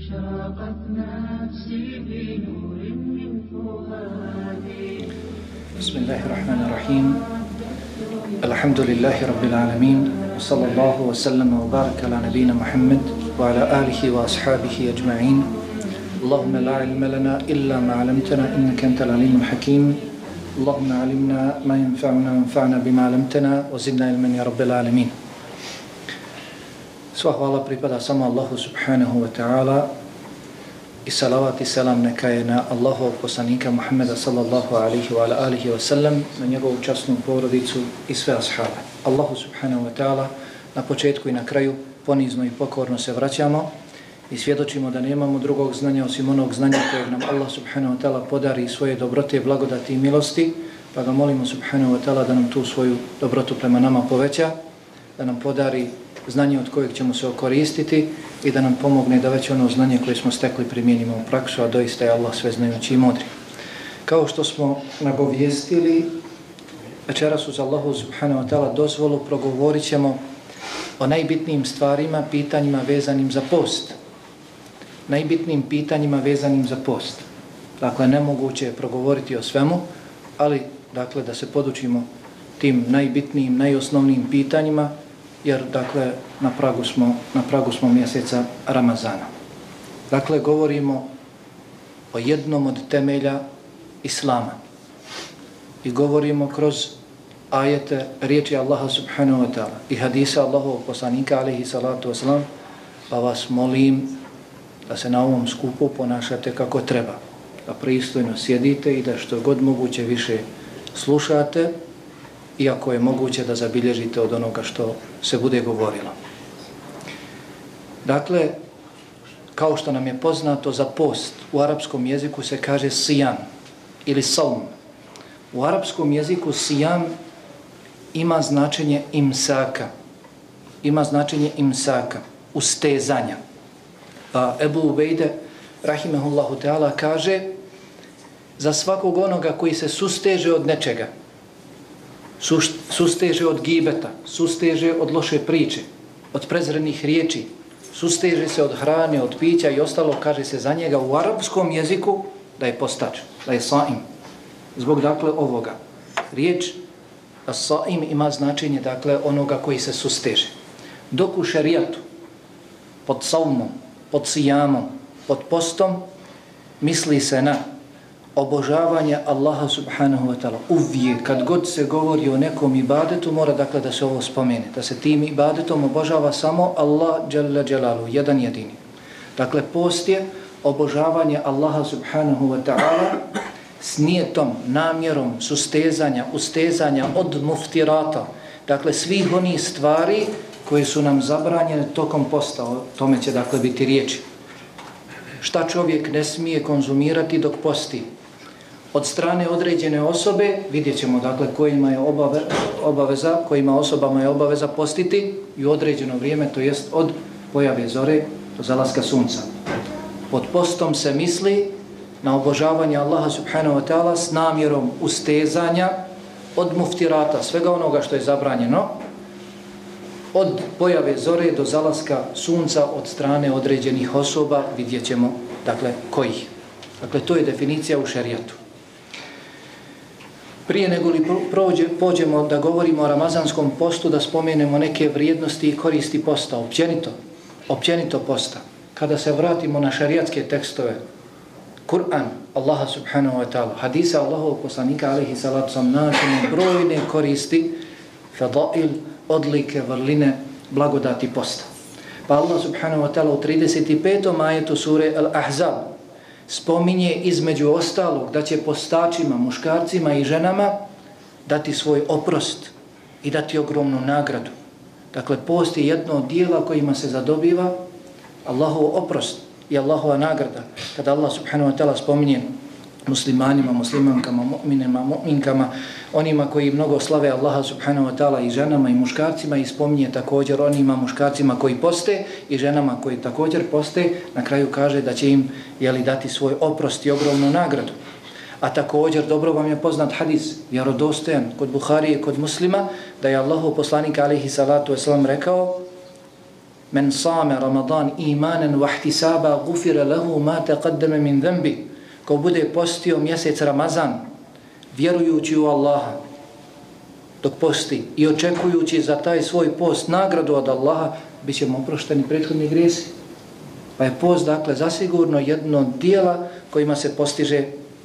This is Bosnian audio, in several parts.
أشرقت نفسي بنور من فؤادي. بسم الله الرحمن الرحيم. الحمد لله رب العالمين، وصلى الله وسلم وبارك على نبينا محمد وعلى آله وأصحابه أجمعين. اللهم لا علم لنا إلا ما علمتنا إنك أنت العليم الحكيم. اللهم علمنا ما ينفعنا وانفعنا بما علمتنا وزدنا علما يا رب العالمين. Sva hvala pripada samo Allahu subhanahu wa ta'ala i salavat i selam neka je na Allahovog poslanika Muhammeda sallallahu alaihi wa alihi wa sallam, na njegovu časnu porodicu i sve ashabe. Allahu subhanahu wa ta'ala na početku i na kraju ponizno i pokorno se vraćamo i svjedočimo da nemamo drugog znanja osim onog znanja kojeg nam Allah subhanahu wa ta'ala podari svoje dobrote, blagodati i milosti, pa ga molimo subhanahu wa ta'ala da nam tu svoju dobrotu prema nama poveća, da nam podari znanje od kojeg ćemo se okoristiti i da nam pomogne da već ono znanje koje smo stekli primijenimo u praksu, a doista je Allah sveznajući i mudri. Kao što smo nagovijestili, večeras uz Allahu subhanahu wa ta'ala dozvolu progovorit ćemo o najbitnijim stvarima, pitanjima vezanim za post. Najbitnijim pitanjima vezanim za post. Dakle, nemoguće je progovoriti o svemu, ali dakle da se podučimo tim najbitnijim, najosnovnijim pitanjima, jer dakle na pragu smo mjeseca Ramazana. Dakle, govorimo o jednom od temelja Islama i govorimo kroz ajete riječi Allaha subhanahu wa ta'ala i hadisa Allahovog poslanika alaihi salatu wasalam, pa vas molim da se na ovom skupu ponašate kako treba, da pristojno sjedite i da što god moguće više slušate, iako je moguće da zabilježite od onoga što se bude govorilo. Dakle, kao što nam je poznato, za post u arapskom jeziku se kaže sijam ili saum. U arapskom jeziku sijam ima značenje imsaka. Ima značenje imsaka, ustezanja. Ebu Ubejde, rahimehullahu ta'ala, kaže za svakog onoga koji se susteže od nečega, susteže od gibeta, susteže od loše priče, od prezrenih riječi, susteže se od hrane, od pića i ostalo, kaže se za njega u arapskom jeziku da je postač, da je saim. Zbog dakle ovoga. Riječ saim ima značenje dakle onoga koji se susteže. Dok u šerijatu pod saumom, pod sijamom, pod postom misli se na obožavanje Allaha subhanahu wa ta'ala. Uvijek kad god se govori o nekom ibadetu mora dakle da se ovo spomene, da se tim ibadetom obožava samo Allah dželle dželalu, jedan jedini. Dakle, post je obožavanje Allaha subhanahu wa ta'ala s nijetom, namjerom sustezanja, ustezanja od muftirata, dakle svih onih stvari koje su nam zabranjene tokom posta, o tome će dakle biti riječi. Šta čovjek ne smije konzumirati dok posti? Od strane određene osobe, vidjet ćemo dakle kojima osobama je obaveza postiti i u određeno vrijeme, to jest od pojave zore do zalaska sunca. Pod postom se misli na obožavanje Allaha subhanahu wa ta'ala s namjerom ustezanja od muftirata, svega onoga što je zabranjeno, od pojave zore do zalaska sunca od strane određenih osoba, vidjet ćemo dakle kojih. Dakle, to je definicija u šerijatu. Prije nego li pođemo da govorimo o ramazanskom postu, da spomenemo neke vrijednosti i koristi posta, općenito posta. Kada se vratimo na šerijatske tekstove, Kur'an, Allaha subhanahu wa ta'ala, hadisa Allahovog poslanika alaihi salatu sam, načine brojne koristi, fadail, odlike, vrline, blagodati posta. Pa Allah subhanahu wa ta'ala u 35. ajetu sure Al-Ahzab spominje između ostalog da će postačima, muškarcima i ženama dati svoj oprost i dati ogromnu nagradu. Dakle, post je jedno od dijela kojima se zadobiva Allahov oprost i Allahova nagrada. Kada Allah subhanahu wa ta'ala spominje muslimanima, muslimankama, mu'minima, mu'minkama, onima koji mnogo slave Allaha subhanahu wa ta'ala i ženama i muškarcima, i spominje također onima muškarcima koji poste i ženama koji također poste, na kraju kaže da će im dati svoj oprost i ogromnu nagradu. A također dobro vam je poznat hadis, vjerodostojan kod Buharije, kod Muslima, da je Allahov poslanik alejhi salatu vesselam rekao: Men same Ramadan imanan wa ihtisaba gufira lahu ma taqaddama min dhanbi. Ko bude postio mjesec Ramazan vjerujući u Allaha dok posti i očekujući za taj svoj post nagradu od Allaha, bit će mu oprošteni prethodni grijesi. Pa je post, dakle, zasigurno jedno od dijela kojima se postiže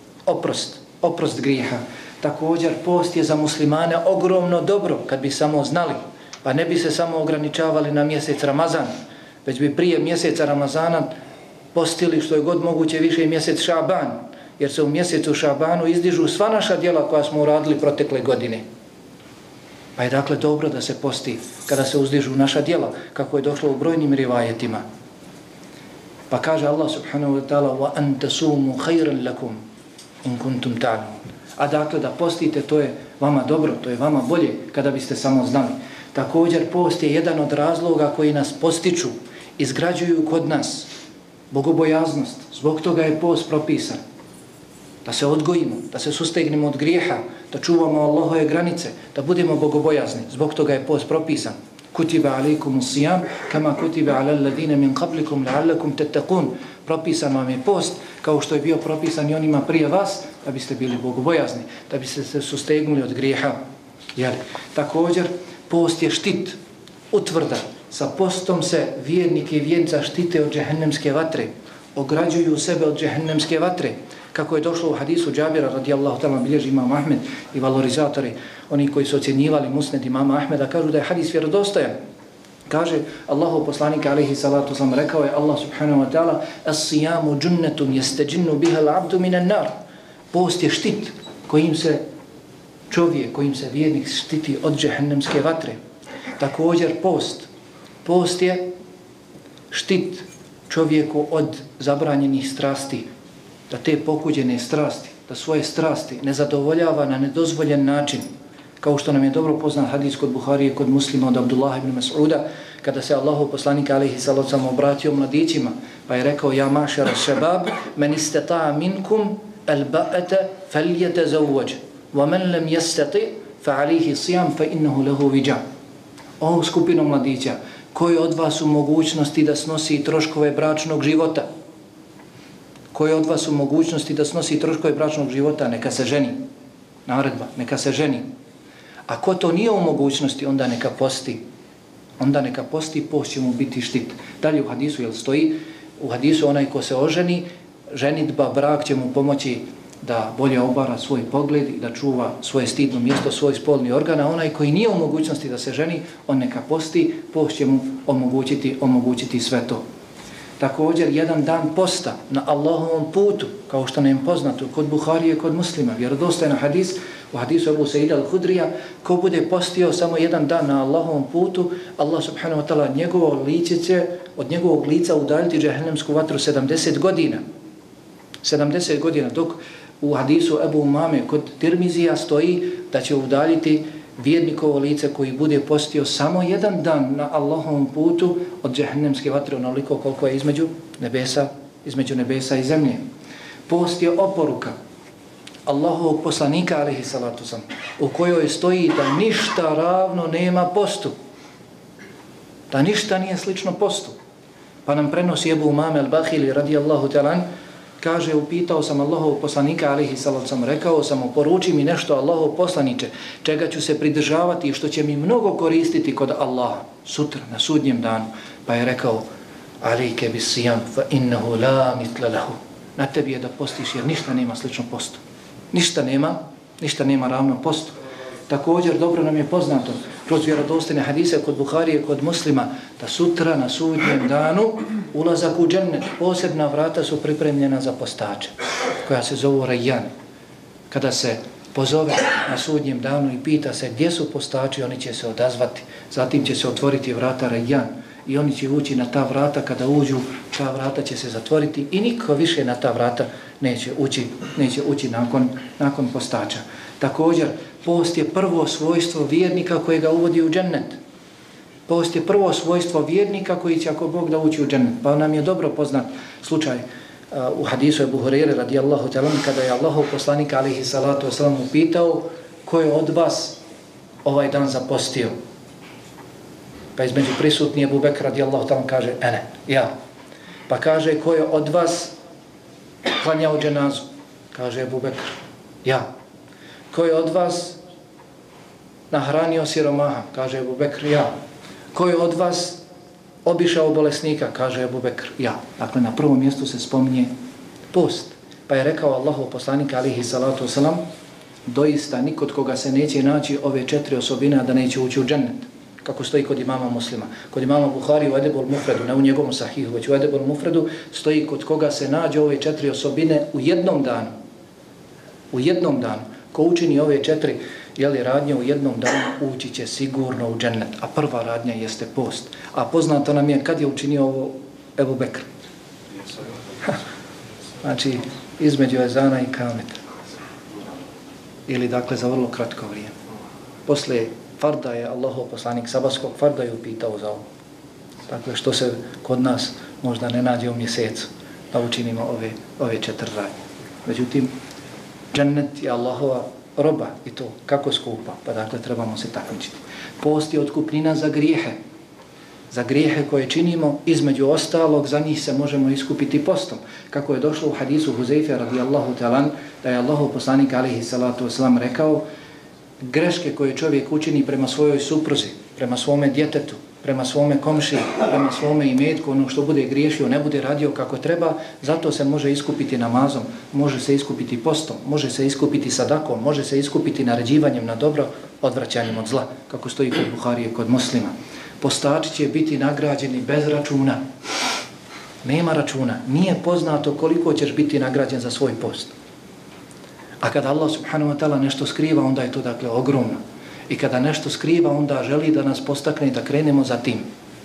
oprost grijeha. Također, post je za muslimane ogromno dobro, kad bi samo znali. Pa ne bi se samo ograničavali na mjesec Ramazan, već bi prije mjeseca Ramazana postili što je god moguće više mjesec Šaban, jer se u mjesecu Šabanu izdižu sva naša djela koja smo uradili protekle godine. Pa je dakle dobro da se posti kada se uzdižu naša djela, kako je došlo u brojnim rivajetima. Pa kaže Allah subhanahu wa ta'ala وَأَنْ تَسُومُ خَيْرًا لَكُمْ إِنْ كُنْتُمْ تَعْلَمُونَ. A dakle da postite, to je vama dobro, to je vama bolje kada biste samo znali. Također post je jedan od razloga koji nas postiču, izgrađuju kod nas bogobojaznost. Zbog toga je post propisan. Da se odgojimo, da se sustegnemo od grijeha, da čuvamo Allahove granice, da budemo bogobojazni. Zbog toga je post propisan. Kutiba alaikum sijam, kama kutiba ala alladine min qablikum la'allakum tattaqun. Propisan vam je post, kao što je bio propisan i onima prije vas, da biste bili bogobojazni, da biste se sustegnuli od grijeha. Jeli? Također, post je štit, utvrda. Sa postom se vjernik i vjernica štite od džehennemske vatre, ograđuju sebe od džehennemske vatre. Kako je došlo u hadisu Džabira radijallahu ta'ala, bilježi imam Ahmed i valorizatori, oni koji su ocjenjivali musned imama Ahmeda, kažu da je hadis vjerodostojan. Kaže Allahov poslanik alejhi salatu vesselam, rekao je Allah subhanahu wa ta'ala: "As-siyamu junnatun yastajinnu biha al-'abdu min an-nar." Post je štit kojim se čovjek, kojim se vjernik štiti od džehennemske vatre. Također post je štit čovjeku od zabranjenih strasti, da te pokuđene strasti, da svoje strasti ne zadovoljava na nedozvoljen način. Kao što nam je dobro poznat hadis kod Buharije, kod Muslima od Abdullah ibn Mas'uda, kada se Allahov poslanik alejhi salatu vesselam obratio mladićima, pa je rekao: "Ja mašara šebab, men istata'a minkum al-ba'ata falyatazawwaj, wa man lam yastati' fa alayhi siyam fa innahu lahu wija." O skupino mladića, koji od vas u mogućnosti da snosi troškove bračnog života? Koji od vas u mogućnosti da snosi troškove bračnog života, neka se ženi. Naredba, neka se ženi. A ko to nije u mogućnosti, onda neka posti. Onda neka posti, post će mu biti štit. Dalje u hadisu, jel stoji? U hadisu onaj ko se oženi, ženitba, brak će mu pomoći da bolje obara svoj pogled i da čuva svoje stidno mjesto, svoj spolni organ, a onaj koji nije u mogućnosti da se ženi, on neka posti, post će mu omogućiti sve to. Također, jedan dan posta na Allahovom putu, kao što nam je poznato kod Buharije, kod Muslima, vjerodostojan hadis, u hadisu Abu Sa'ida al-Hudrija, ko bude postio samo jedan dan na Allahovom putu, Allah subhanahu wa ta'ala njegovo lice će od njegovog lica udaljiti džehennemsku vatru 70 godina. 70 godina, dok u hadisu Ebu Umame kod Tirmizija stoji da će udaljiti vjernikovo lice koji bude postio samo jedan dan na Allahovom putu od džehennemske vatre, onoliko koliko je između nebesa i zemlje. Post je oporuka Allahovog poslanika alejhi salatu vesselam, u kojoj stoji da ništa ravno nema postu, da ništa nije slično postu. Pa nam prenosi Ebu Umame al-Bahili radijallahu ta'ala, kaže: "Upitao sam Allahovog poslanika alejhi salatu vesselam, rekao sam mu: poruči mi nešto, Allahov poslaniče, čega ću se pridržavati i što će mi mnogo koristiti kod Allaha sutra na sudnjem danu." Pa je rekao: "Alejke bis-siyam fa innahu la mithla lahu." Na tebi je da postiš, jer ništa nema slično postu. Ništa nema ravno postu. Također dobro nam je poznato kroz vjerodostojne hadise kod Buharije, kod Muslima, da sutra na sudnjem danu ulazak u džennet, posebna vrata su pripremljena za postače, koja se zovu Rajjan. Kada se pozove na sudnjem danu i pita se gdje su postači, oni će se odazvati. Zatim će se otvoriti vrata Rajjan i oni će ući na ta vrata. Kada uđu, ta vrata će se zatvoriti i niko više na ta vrata neće ući nakon postača. Također, post je prvo svojstvo vjernika koje ga uvodi u džennet. Post je prvo svojstvo vjernika koji će, ako Bog, da ući u džennet. Pa nam je dobro poznat slučaj u hadisu Ebu Hureyre radijallahu ta'ala, kada je Allahov poslanik alejhi salatu vesselam upitao: ko je od vas ovaj dan zapostio? Pa između prisutni Ebu Bekr radijallahu ta'ala kaže ene, ja. Pa kaže ko je od vas klanjao dženazu? Kaže Ebu Bekr, ja. Ko je od vas nahranio siromaha? Kaže Ebu Bekr, ja. Ko je od vas obišao bolesnika? Kaže Ebu Bekr, ja. Dakle, na prvom mjestu se spominje post. Pa je rekao Allahov poslanik alihi salatu wasalam, doista nikod koga se neće naći ove 4 osobine, a da neće ući u džennet. Kako stoji kod imama Muslima. Kod imama Buhari u Edebul Mufredu, ne u njegovom sahihu, već u Edebul Mufredu, stoji kod koga se nađe ove 4 osobine u jednom danu. U jednom danu. Ko učini ove 4 radnje u jednom danu, ući će sigurno u džennet. A prva radnja jeste post. A poznato nam je kad je učinio ovo Ebu Bekr. Znači, između ezana i kameta. Ili dakle za vrlo kratko vrijeme. Posle farda je Allahov poslanik sabatskog farda je upitao za ovo. Dakle, što se kod nas možda ne nađe u mjesecu da učinimo ove 4 radnje. Međutim, džennet je Allahova roba i to kako skupa, pa dakle trebamo se takmičiti. Post je otkupnina za grijehe. Za grijehe koje činimo, između ostalog, za njih se možemo iskupiti postom. Kako je došlo u hadisu Huzeyfe radijallahu ta'ala, da je Allahov poslanik alihi salatu wasalam rekao, greške koje čovjek učini prema svojoj supruzi, prema svome djetetu, prema svome komši, prema svome imetku, ono što bude griješio, ne bude radio kako treba, zato se može iskupiti namazom, može se iskupiti postom, može se iskupiti sadakom, može se iskupiti naređivanjem na dobro, odvraćanjem od zla, kako stoji kod Buharije, kod Muslima. Postači će biti nagrađeni bez računa. Nema računa. Nije poznato koliko ćeš biti nagrađen za svoj post. A kada Allah subhanahu wa ta'ala nešto skriva, onda je to dakle ogromno. I kada nešto skriva, onda želi da nas postakne da krenemo za tim.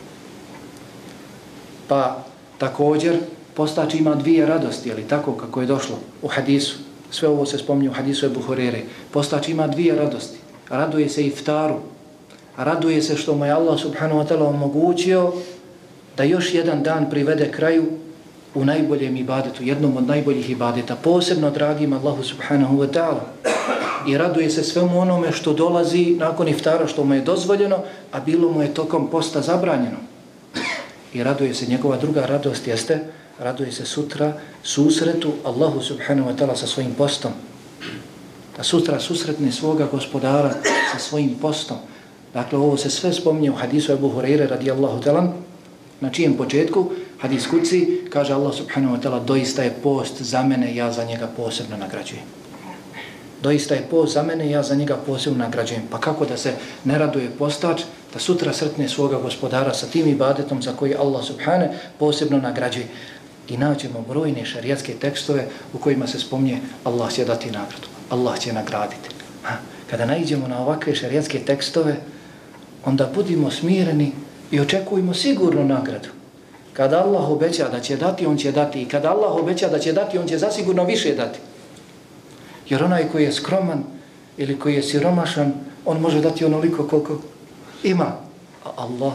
Pa također postači ima 2 radosti, ali tako kako je došlo u hadisu. Sve ovo se spominje u hadisu Ebu Hurere. Postači ima 2 radosti. Raduje se iftaru. Raduje se što mu je Allah subhanahu wa ta'ala omogućio da još jedan dan privede kraju u najboljem ibadetu, jednom od najboljih ibadeta, posebno dragim Allahu subhanahu wa ta'ala. I raduje se svemu onome što dolazi nakon iftara, što mu je dozvoljeno, a bilo mu je tokom posta zabranjeno. I raduje se, njegova druga radost jeste, raduje se sutra susretu Allahu subhanahu wa ta'ala sa svojim postom. Da sutra susretne svoga gospodara sa svojim postom. Dakle, ovo se sve spominje u hadisu Ebu Hureyre radijallahu ta'ala, na čijem početku, hadis kuci, kaže Allah subhanahu wa ta'ala, doista je post za mene, ja za njega posebno nagrađujem. Doista je post za mene, ja za njega posebno nagrađujem. Pa kako da se ne raduje postač, da sutra sretne svoga gospodara sa tim ibadetom za koji Allah subhanahu posebno nagrađuje. I nađemo brojne šarijatske tekstove u kojima se spominje Allah će dati nagradu, Allah će nagraditi. Kada naiđemo na ovakve šarijatske tekstove, onda budimo smireni i očekujemo sigurnu nagradu. Kada Allah obeća da će dati, on će dati. I kada Allah obeća da će dati, on će zasigurno više dati. Jer onaj koji je skroman ili koji je siromašan, on može dati onoliko koliko ima. A Allah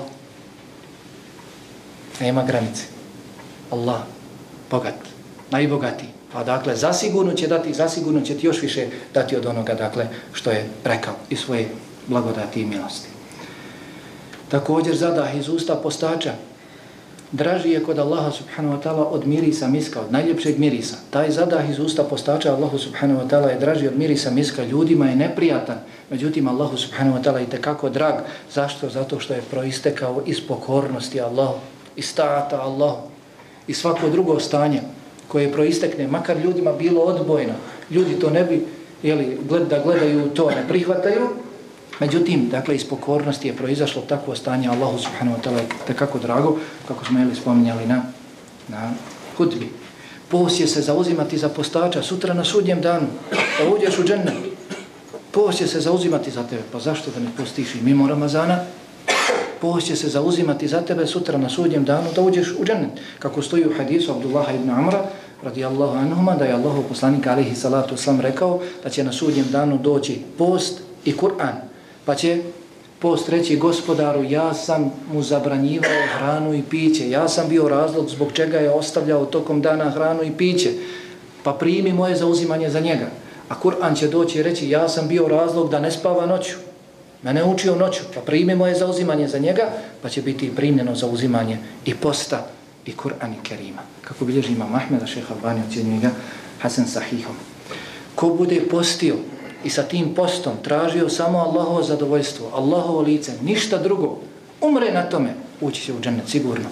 nema granice. Allah, bogat, najbogatiji. Pa dakle, zasigurno će dati, zasigurno će ti još više dati od onoga, dakle, što je rekao i svoje blagodati i milosti. Također zadah iz usta postača. Draži je kod Allaha subhanahu wa ta'ala od mirisa miska, od najljepšeg mirisa. Taj zadah iz usta postača Allahu subhanahu wa ta'ala je draži od mirisa miska. Ljudima je neprijatan, međutim Allahu subhanahu wa ta'ala je itekako drag. Zašto? Zato što je proistekao iz pokornosti Allahu, iz taata Allahu, i svako drugo stanje koje proistekne, makar ljudima bilo odbojno, ljudi to ne bi, da gledaju to, ne prihvataju. Međutim, dakle, iz pokornosti je proizašlo takvo stanje Allahu subhanahu wa ta'ala je tekako drago, kako smo spominjali na hudbi. Post će se zauzimati za postača sutra na sudnjem danu, da uđeš u džennet. Post će se zauzimati za tebe, pa zašto da ne postiš i mimo Ramazana? Post će se zauzimati za tebe sutra na sudnjem danu da uđeš u džennet. Kako stoji u hadisu Abdullaha ibn Amra, radijallahu anhuma, da je Allahov poslanik alihi salatu wasalam rekao da će na sudnjem danu doći post i Kur'an. Pa će post reći gospodaru, ja sam mu zabranjivao hranu i piće, ja sam bio razlog zbog čega je ostavljao tokom dana hranu i piće, pa primi moje zauzimanje za njega. A Kur'an će doći i reći, ja sam bio razlog da ne spava noću, Mene učio noću, pa primi moje zauzimanje za njega, pa će biti primljeno zauzimanje i posta i Kur'an i Kerima. Kako bilježi imam Ahmeda, šeha Albani ocjenjuje ga Hasan Sahihom. Ko bude postio i sa tim postom tražio samo Allahovo zadovoljstvo, Allahovo lice, ništa drugo, umre na tome, ući će u džennet sigurno.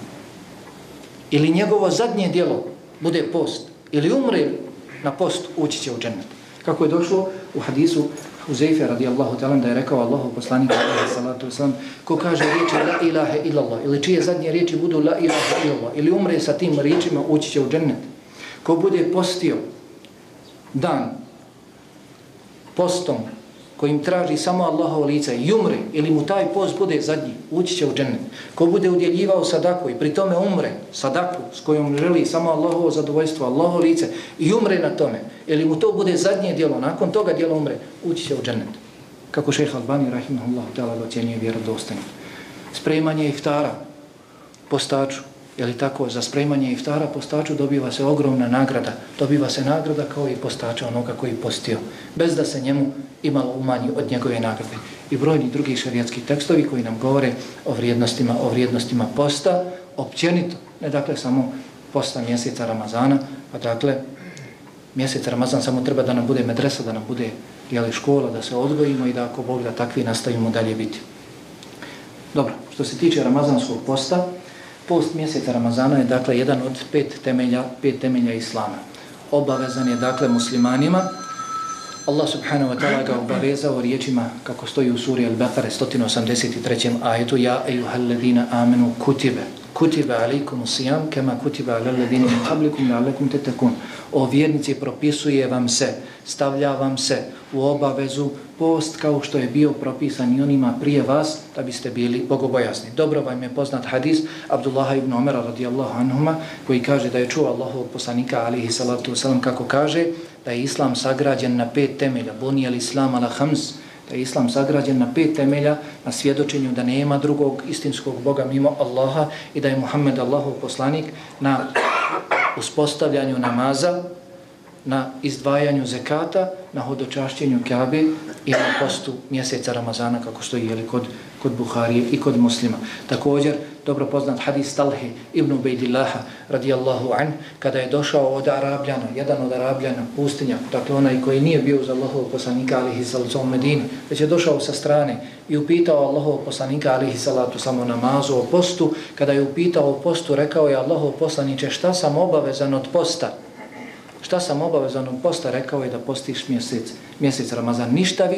Ili njegovo zadnje djelo bude post, ili umre na post, ući će u džennet. Kako je došlo u hadisu Huzeyfe radijallahu ta'ala da je rekao Allahov poslanik alejhi salatu vesselam, ko kaže riječi la ilaha illallah ili čije zadnje riječi budu la ilaha illallah ili umre sa tim riječima, ući će u džennet. Ko bude postio dan postom kojim traži samo Allahovo lice i umre ili mu taj post bude zadnji, ući će u džennet. Ko bude udjeljivao sadaku i pri tome umre, sadaku s kojom želi samo Allahovo zadovoljstvo, Allahovo lice i umre na tome, ili mu to bude zadnje djelo, nakon toga djela umre, ući će u džennet. Kako šejh Albani rahimahullah ta'ala ocjenjuje vjerodostojnim. Spremanje iftara postaču, je li tako, za spremanje iftara postaču dobiva se ogromna nagrada. Dobiva se nagrada kao i postača onoga koji postio, bez da se njemu imalo umanji od njegove nagrade. I brojni drugi šerijatski tekstovi koji nam govore o vrijednostima posta, općenito, ne dakle samo posta mjeseca Ramazana, pa dakle mjesec Ramazan samo treba da nam bude medresa, da nam bude škola, da se odgojimo i da ako Bog da takvi nastavimo dalje biti. Dobro, što se tiče ramazanskog posta, post mjeseca Ramazana je dakle jedan od pet temelja Islama. Obavezan je dakle muslimanima. Allah subhanahu wa ta'ala ga obavezao riječima kako stoji u suri Al-Baqara 183. ajetu: Ja ejuhalladina amenu kutiba alaikum siyam kama kutiba ala alladina min qablikum la'allakum tattaqun. O vjernici, propisuje vam se, stavlja vam se u obavezu post kao što je bio propisan i onima prije vas, da biste bili bogobojazni. Dobro vam je poznat hadis Abdullaha ibn Umara radijallahu anhuma, koji kaže da je čuo Allahovog poslanika alejhi salatu vesselam kako kaže da je islam sagrađen na 5 temelja. Buniyal islam ala khams, da je islam sagrađen na 5 temelja, na svjedočenju da nema drugog istinskog Boga mimo Allaha i da je Muhammed Allahov poslanik, na uspostavljanju namaza, na izdvajanju zekata, na hodočašćenju Kabe i na postu mjeseca Ramazana, kako stoji kod Buharije i kod Muslima. Također, dobro poznat hadis Talhe ibn Ubejdillaha radijallahu an, kada je došao od Arabljana, jedan od Arabljana, pustinjak, dakle onaj koji nije bio uz Allahovog poslanika alejhi salatu vesselam u Medini, već je došao sa strane i upitao Allahovog poslanika alejhi salatu vesselam o namazu, o postu. Kada je upitao o postu, rekao je: Allahov poslanice, šta sam obavezan od posta? Šta sam obavezan od posta? Rekao je da postiš mjesec Ramazan.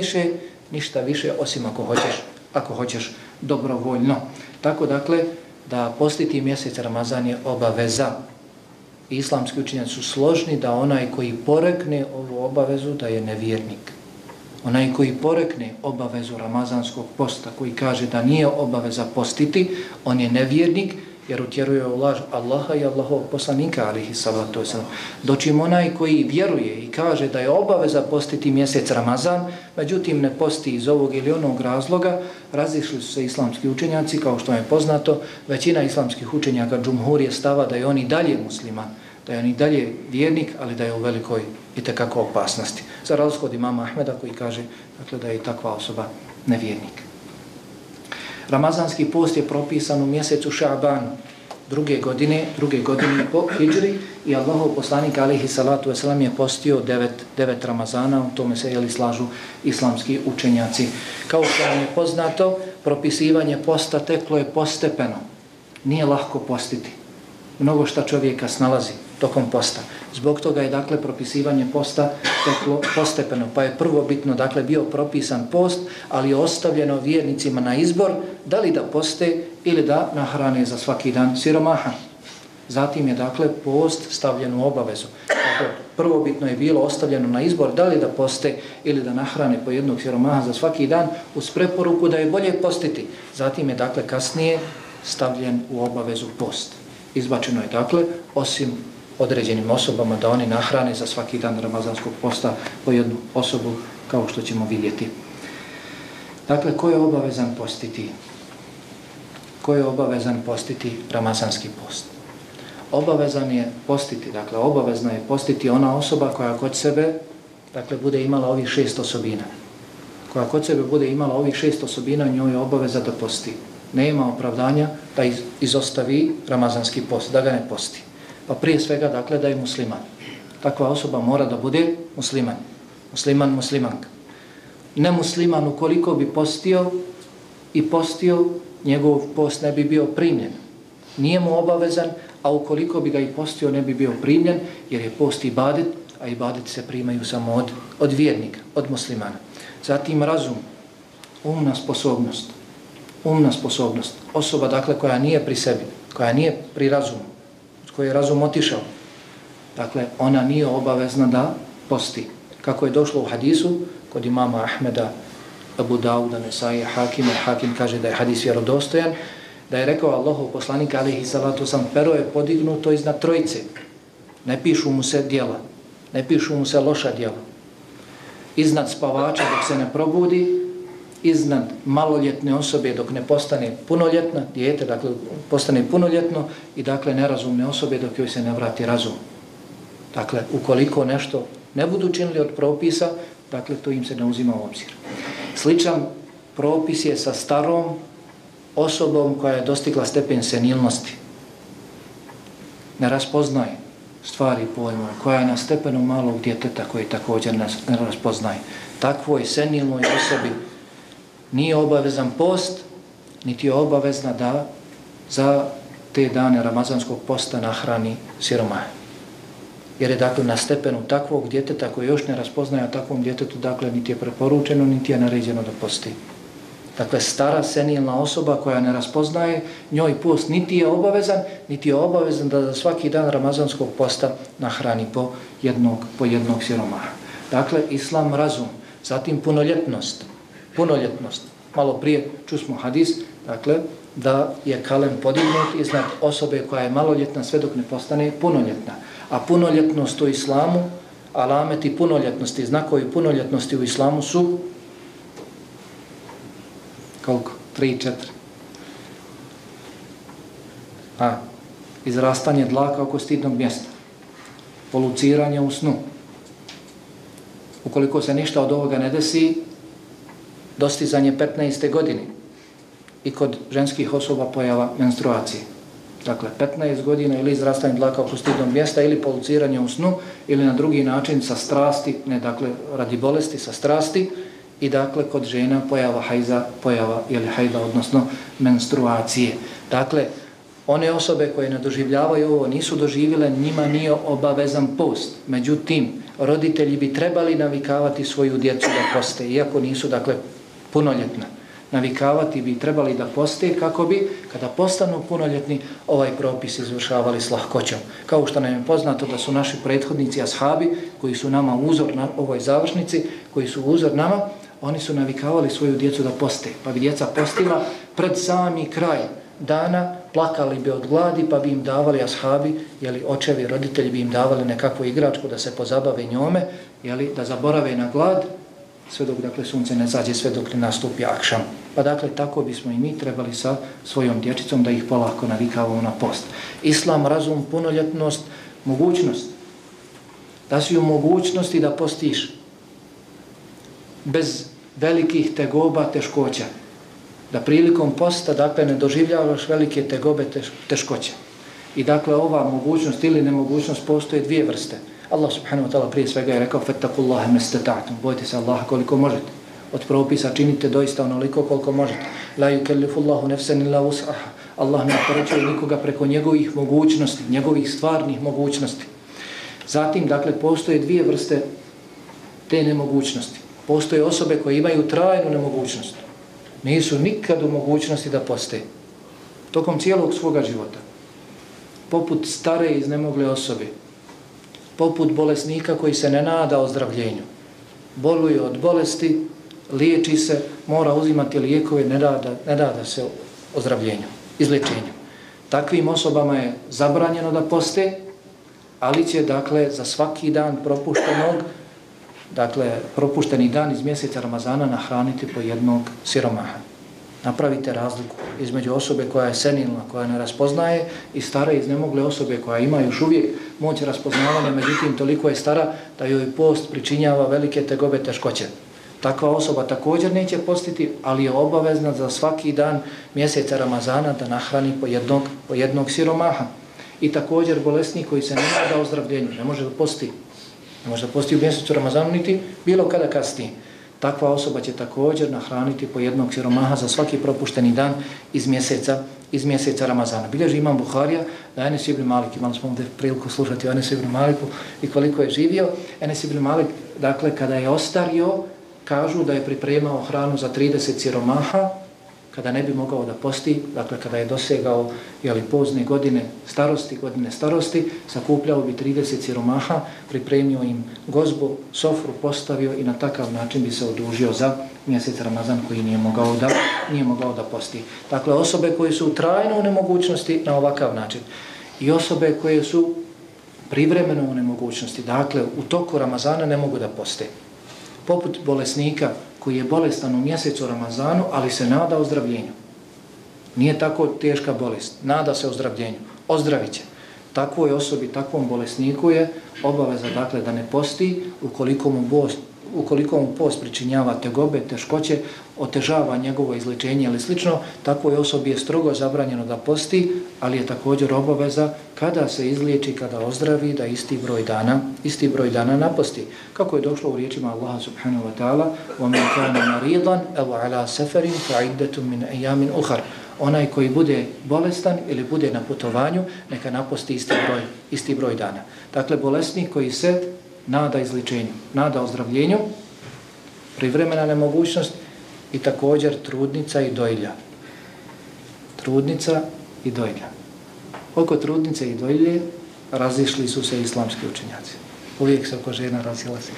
Ništa više osim ako hoćeš dobrovoljno. Tako dakle, da postiti mjesec Ramazan je obaveza. Islamski učenjaci su složni da onaj koji porekne ovu obavezu da je nevjernik. Onaj koji porekne obavezu ramazanskog posta, koji kaže da nije obaveza postiti, on je nevjernik, jer utjeruje u laž Allaha i Allahovog poslanika alejhi salatu vesselam. Dočim onaj koji vjeruje i kaže da je obaveza postiti mjesec Ramazan, međutim ne posti iz ovog ili onog razloga, razišli su se islamski učenjaci, kao što je poznato, većina islamskih učenjaka džumhur je stava da je on i dalje musliman, da je on i dalje vjernik, ali da je u velikoj itekako opasnosti. Za razliku od imama Ahmeda koji kaže dakle, da je takva osoba nevjernik. Ramazanski post je propisan u mjesecu Ša'banu druge godine po hidžri i Allahov poslanik alejhi salatu vesselam je postio 9 Ramazana, u tome se slažu islamski učenjaci. Kao što vam je poznato, propisivanje posta teklo je postepeno. Nije lahko postiti. Mnogo šta čovjeka snalazi tokom posta. Zbog toga je dakle propisivanje posta teklo postepeno, pa je prvobitno dakle bio propisan post, ali je ostavljeno vjernicima na izbor da li da poste ili da nahrane za svaki dan siromaha. Zatim je dakle post stavljen u obavezu. Dakle, prvobitno je bilo ostavljeno na izbor da li da poste ili da nahrane po jednog siromaha za svaki dan, uz preporuku da je bolje postiti. Zatim je dakle kasnije stavljen u obavezu post. Izbačeno je dakle osim određenim osobama da oni nahrane za svaki dan ramazanskog posta po jednu osobu, kao što ćemo vidjeti. Dakle, ko je obavezan postiti? Ko je obavezan postiti ramazanski post? Obavezan je postiti, dakle obavezna je postiti ona osoba koja kod sebe dakle bude imala ovih 6 osobina. koja kod sebe bude imala ovih 6 osobina, njoj je obaveza da posti. Nema opravdanja da izostavi ramazanski post, da ga ne posti. Pa prije svega, dakle, da je musliman. Takva osoba mora da bude musliman. Musliman, muslimanka. Nemusliman, ukoliko bi postio, njegov post ne bi bio primljen. Nije mu obavezan, a ukoliko bi ga i postio, ne bi bio primljen, jer je post ibadet, a ibadeti se primaju samo od vjernika, od muslimana. Zatim razum, umna sposobnost. Osoba, dakle, koja nije pri sebi, koja nije pri razumu, od koje je razum otišao, dakle, ona nije obavezna da posti. Kako je došlo u hadisu, kod imama Ahmeda, Abu Dauda, Nesaije, Hakim kaže da je hadis vjerodostojan, da je rekao Allahov poslanik, alejhi salatu vesselam, pero je podignuto iznad trojice. Ne pišu mu se djela, ne pišu mu se loša djela. Iznad spavača dok se ne probudi, iznad maloljetne osobe dok ne postane punoljetna, dijete, dakle, postane punoljetno, i dakle nerazumne osobe dok joj se ne vrati razum. Dakle, ukoliko nešto ne budu činili od propisa, dakle, to im se ne uzima u obzir. Sličan propis je sa starom osobom koja je dostigla stepen senilnosti. Ne raspoznaje stvari pojma, koja je na stepenu malog djeteta koji također ne raspoznaje. Takvoj senilnoj osobi nije obavezan post, niti je obavezna da za te dane ramazanskog posta nahrani siromahe. Jer je, dakle, na stepenu takvog djeteta koji još ne raspoznaje, a takvom djetetu, dakle, niti je preporučeno, niti je naređeno da posti. Dakle, stara senilna osoba koja ne raspoznaje, njoj post niti je obavezan da za svaki dan ramazanskog posta nahrani po jednog siromaha. Dakle, islam, razum, zatim punoljetnost. Malo prije čusmo hadis, dakle, da je kalem podignut iznad osobe koja je maloljetna sve dok ne postane punoljetna. A punoljetnost u islamu, alameti punoljetnosti, znakovi punoljetnosti u islamu su koliko? 3, 4. Izrastanje dlaka oko stidnog mjesta. Poluciranje u snu. Ukoliko se ništa od ovoga ne desi, dostizanje 15. godine. I kod ženskih osoba pojava menstruacije. Dakle, 15 godina ili izrastanje dlaka oko stidnog mjesta, ili poluciranje u snu, ili na drugi način sa strasti, ne dakle radi bolesti, sa strasti, i dakle kod žena pojava hajda, odnosno menstruacije. Dakle, one osobe koje ne doživljavaju ovo, nisu doživjele, njima nije obavezan post. Međutim, roditelji bi trebali navikavati svoju djecu da poste, iako nisu, dakle, punoljetna. Navikavati bi trebali da poste kako bi, kada postanu punoljetni, ovaj propis izvršavali s lahkoćom. Kao što nam je poznato da su naši prethodnici ashabi, koji su nama uzor na ovoj završnici, koji su uzor nama, oni su navikavali svoju djecu da poste. Pa bi djeca postila pred sami kraj dana, plakali bi od gladi, pa bi im davali ashabi, očevi, roditelji bi im davali nekakvu igračku da se pozabave njome, da zaborave na glad, sve dok, dakle, sunce ne zađe, sve dok ne nastupi akšam. Pa, dakle, tako bismo i mi trebali sa svojom dječicom da ih polako navikavamo na post. Islam, razum, punoljetnost, mogućnost. Da si u mogućnosti da postiš bez velikih tegoba, teškoća. Da prilikom posta, dakle, ne doživljavaš velike tegobe, teškoće. I, dakle, ova mogućnost ili nemogućnost postoje dvije vrste. Allah subhanahu wa ta'ala prije svega je rekao fattakullaha mastata'tum, bojte se Allaha koliko možete. Od propisa činite doista onoliko koliko možete. La yukellifullahu nafsan illa wus'aha. Allah ne opterećuje nikoga preko njegovih mogućnosti, njegovih stvarnih mogućnosti. Zatim, dakle, postoje dvije vrste te nemogućnosti. Postoje osobe koje imaju trajnu nemogućnost. Nisu nikad u mogućnosti da poste. Tokom cijelog svoga života. Poput stare i iznemogle osobe. Poput bolesnika koji se ne nada ozdravljenju. Boluje od bolesti, liječi se, mora uzimati lijekove, ne nada se ozdravljenju, izliječenju. Takvim osobama je zabranjeno da poste, ali će, dakle, za svaki dan propušteni dan iz mjeseca Ramazana nahraniti po jednog siromaha. Napravite razliku između osobe koja je senilna, koja ne raspoznaje, i stare iznemogle osobe koja ima još uvijek moć raspoznavanja, međutim toliko je stara da joj post pričinjava velike tegobe, teškoće. Takva osoba također neće postiti, ali je obavezna za svaki dan mjeseca Ramazana da nahrani po jednog siromaha. I također bolesnik koji se ne nada ozdravljenju, ne može da posti. Ne može da posti u mjesecu Ramazanu niti bilo kada kasnije. Takva osoba će također nahraniti po jednog siromaha za svaki propušteni dan iz mjeseca Ramazana. Bilježi imam Buharija da Enes ibn Malik, imali smo ovdje priliku slušati o Enes ibn Maliku i koliko je živio. Enes ibn Malik, dakle, kada je ostario, kažu da je pripremao hranu za 30 siromaha, kada ne bi mogao da posti, dakle kada je dosegao pozne godine starosti, sakupljao bi 30 siromaha, pripremio im gozbu, sofru postavio i na takav način bi se odužio za mjesec Ramazan koji nije mogao da posti. Dakle, osobe koje su trajno u nemogućnosti na ovakav način i osobe koje su privremeno u nemogućnosti, dakle u toku Ramazana ne mogu da poste. Poput bolesnika koji je bolestan u mjesecu Ramazanu, ali se nada ozdravljenju. Nije tako teška bolest, nada se ozdravljenju, ozdravit će. Takvoj osobi, takvom bolesniku je obaveza, dakle, da ne posti ukoliko mu post pričinjava tegobe, teškoće, otežava njegovo izlečenje ili slično, takvoj osobi je strogo zabranjeno da posti, ali je također obaveza kada se izliječi, kada ozdravi, da isti broj dana naposti. Kako je došlo u riječima Allaha subhanahu wa ta'ala: وَمَنْ كَانَ مَرِيضًا أَوْ عَلَى سَفَرٍ فَعِدَّةٌ مِنْ أَيَّامٍ أُخَرٍ. Onaj koji bude bolestan ili bude na putovanju, neka naposti isti broj dana. Dakle, bolesnik koji se nada izličenju, nada ozdravljenju, privremena nemogućnost i također trudnica i dojilja. Trudnica i dojilja. Oko trudnice i dojilje razišli su se islamski učenjaci. Uvijek se oko žena razilazi.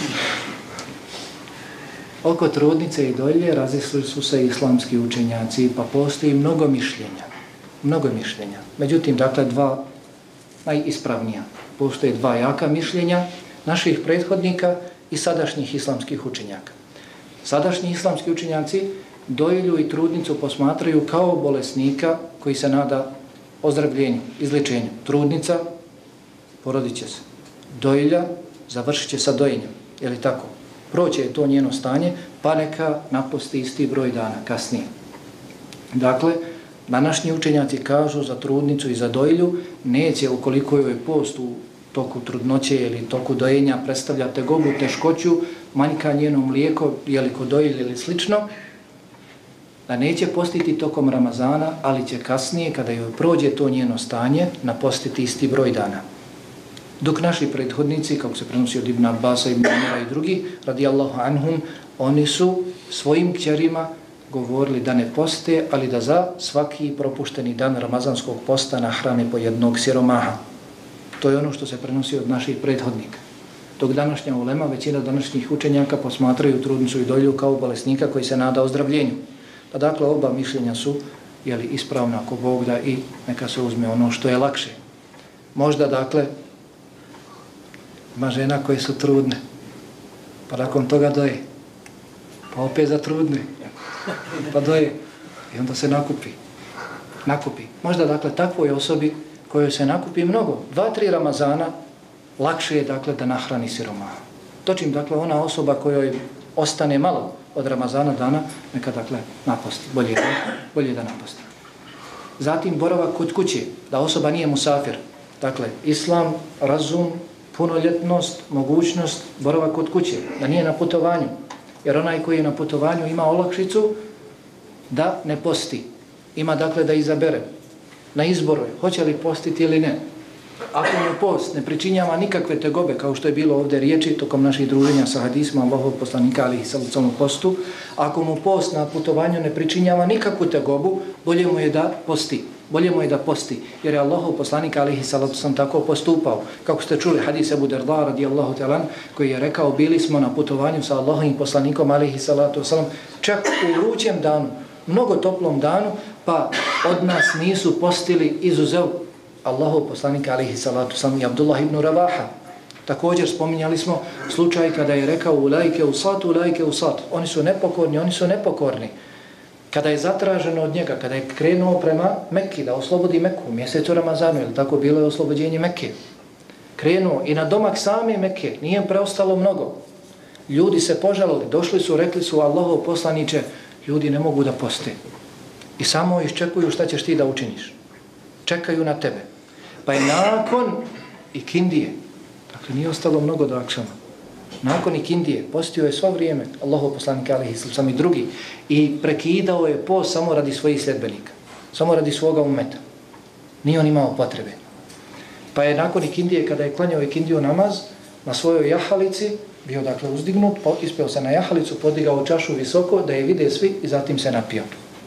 Oko trudnice i dojilje razišli su se islamski učenjaci, pa postoji mnogo mišljenja. Međutim, dakle, dva najispravnija. Postoje dva jaka mišljenja naših prethodnika i sadašnjih islamskih učenjaka. Sadašnji islamski učenjaci dojilju i trudnicu posmatraju kao bolesnika koji se nada ozdravljenju, izliječenju. Trudnica porodit će se. Dojilja završit će sa dojenjem. Je li tako? Proće je to njeno stanje, pa neka naposti isti broj dana kasnije. Dakle, današnji učenjaci kažu za trudnicu i za dojilju neće, ukoliko joj post u toku trudnoće ili toku dojenja predstavlja tegobu, teškoću, manjka njeno mlijeko, jeli kod dojilje ili slično, da neće postiti tokom Ramazana, ali će kasnije, kada joj prođe to njeno stanje, napostiti isti broj dana. Dok naši prethodnici, kako se prenosi od Ibn Abbasa, Ibn Umara i drugi, radijallahu anhum, oni su svojim kćerima govorili da ne poste, ali da za svaki propušteni dan ramazanskog posta nahrane po jednog siromaha. To je ono što se prenosi od naših prethodnika. Dok današnja ulema, većina današnjih učenjaka posmatraju trudnicu i dojilju kao bolesnika koji se nada ozdravljenju. Pa dakle, oba mišljenja su ispravna ako Bog da i neka se uzme ono što je lakše. Možda, dakle, ima žena koje su trudne, pa nakon toga doje, pa opet za trudne, pa doje i onda se nakupi. Možda, dakle, takvoj osobi kojoj se nakupi mnogo, 2-3 Ramazana, lakše je, dakle, da nahrani siromaha. Točim, dakle, ona osoba kojoj ostane malo od Ramazana dana, neka, dakle, naposti, bolje da naposti. Zatim, boravak kod kuće, da osoba nije musafir. Dakle, islam, razum, punoljetnost, mogućnost, boravak kod kuće, da nije na putovanju. Jer onaj koji je na putovanju ima olakšicu da ne posti. Ima, dakle, da izabere. Na izboru je, hoće li postiti ili ne. Ako mu post ne pričinjava nikakve tegobe, kao što je bilo ovdje riječi tokom naših druženja sa hadisma Allahovog poslanika alihi sallallahu postu, ako mu post na putovanju ne pričinjava nikakvu tegobu, bolje mu je da posti. Jer je Allahov poslanik alihi sallallahu tako postupao. Kako ste čuli hadis Ebu Derda radijallahu ta'ala, koji je rekao: bili smo na putovanju sa Allahovim poslanikom alihi sallallahu sallam, čak u vrućem danu, mnogo toplom danu, pa od nas nisu postili izuzev Allahov poslanika alihi salatu sallam i Abdullah ibn Ravaha. Također spominjali smo slučaj kada je rekao: ulajke usat, oni su nepokorni. Kada je zatraženo od njega, kada je krenuo prema Mekki da oslobodi Meku u mjesecu Ramazanu, ili tako bilo je oslobođenje Mekke, krenuo i na domak same Mekke, nije preostalo mnogo. Ljudi se požalili, došli su, rekli su Allahov poslaniče, ljudi ne mogu da poste. I samo iščekuju šta ćeš ti da učiniš. Čekaju na tebe. Pa je nakon ikindije, dakle nije ostalo mnogo do akšama, nakon ikindije, postio je svo vrijeme Allahov poslanik alejhi selam i drugi i prekidao je post samo radi svojih sljedbenika, samo radi svoga umeta. Nije on imao potrebe. Pa je nakon ikindije, kada je klanjao ikindiju namaz, na svojoj jahalici, bio dakle uzdignut, ispeo se na jahalicu, podigao čašu visoko da je vide svi i zatim se napio.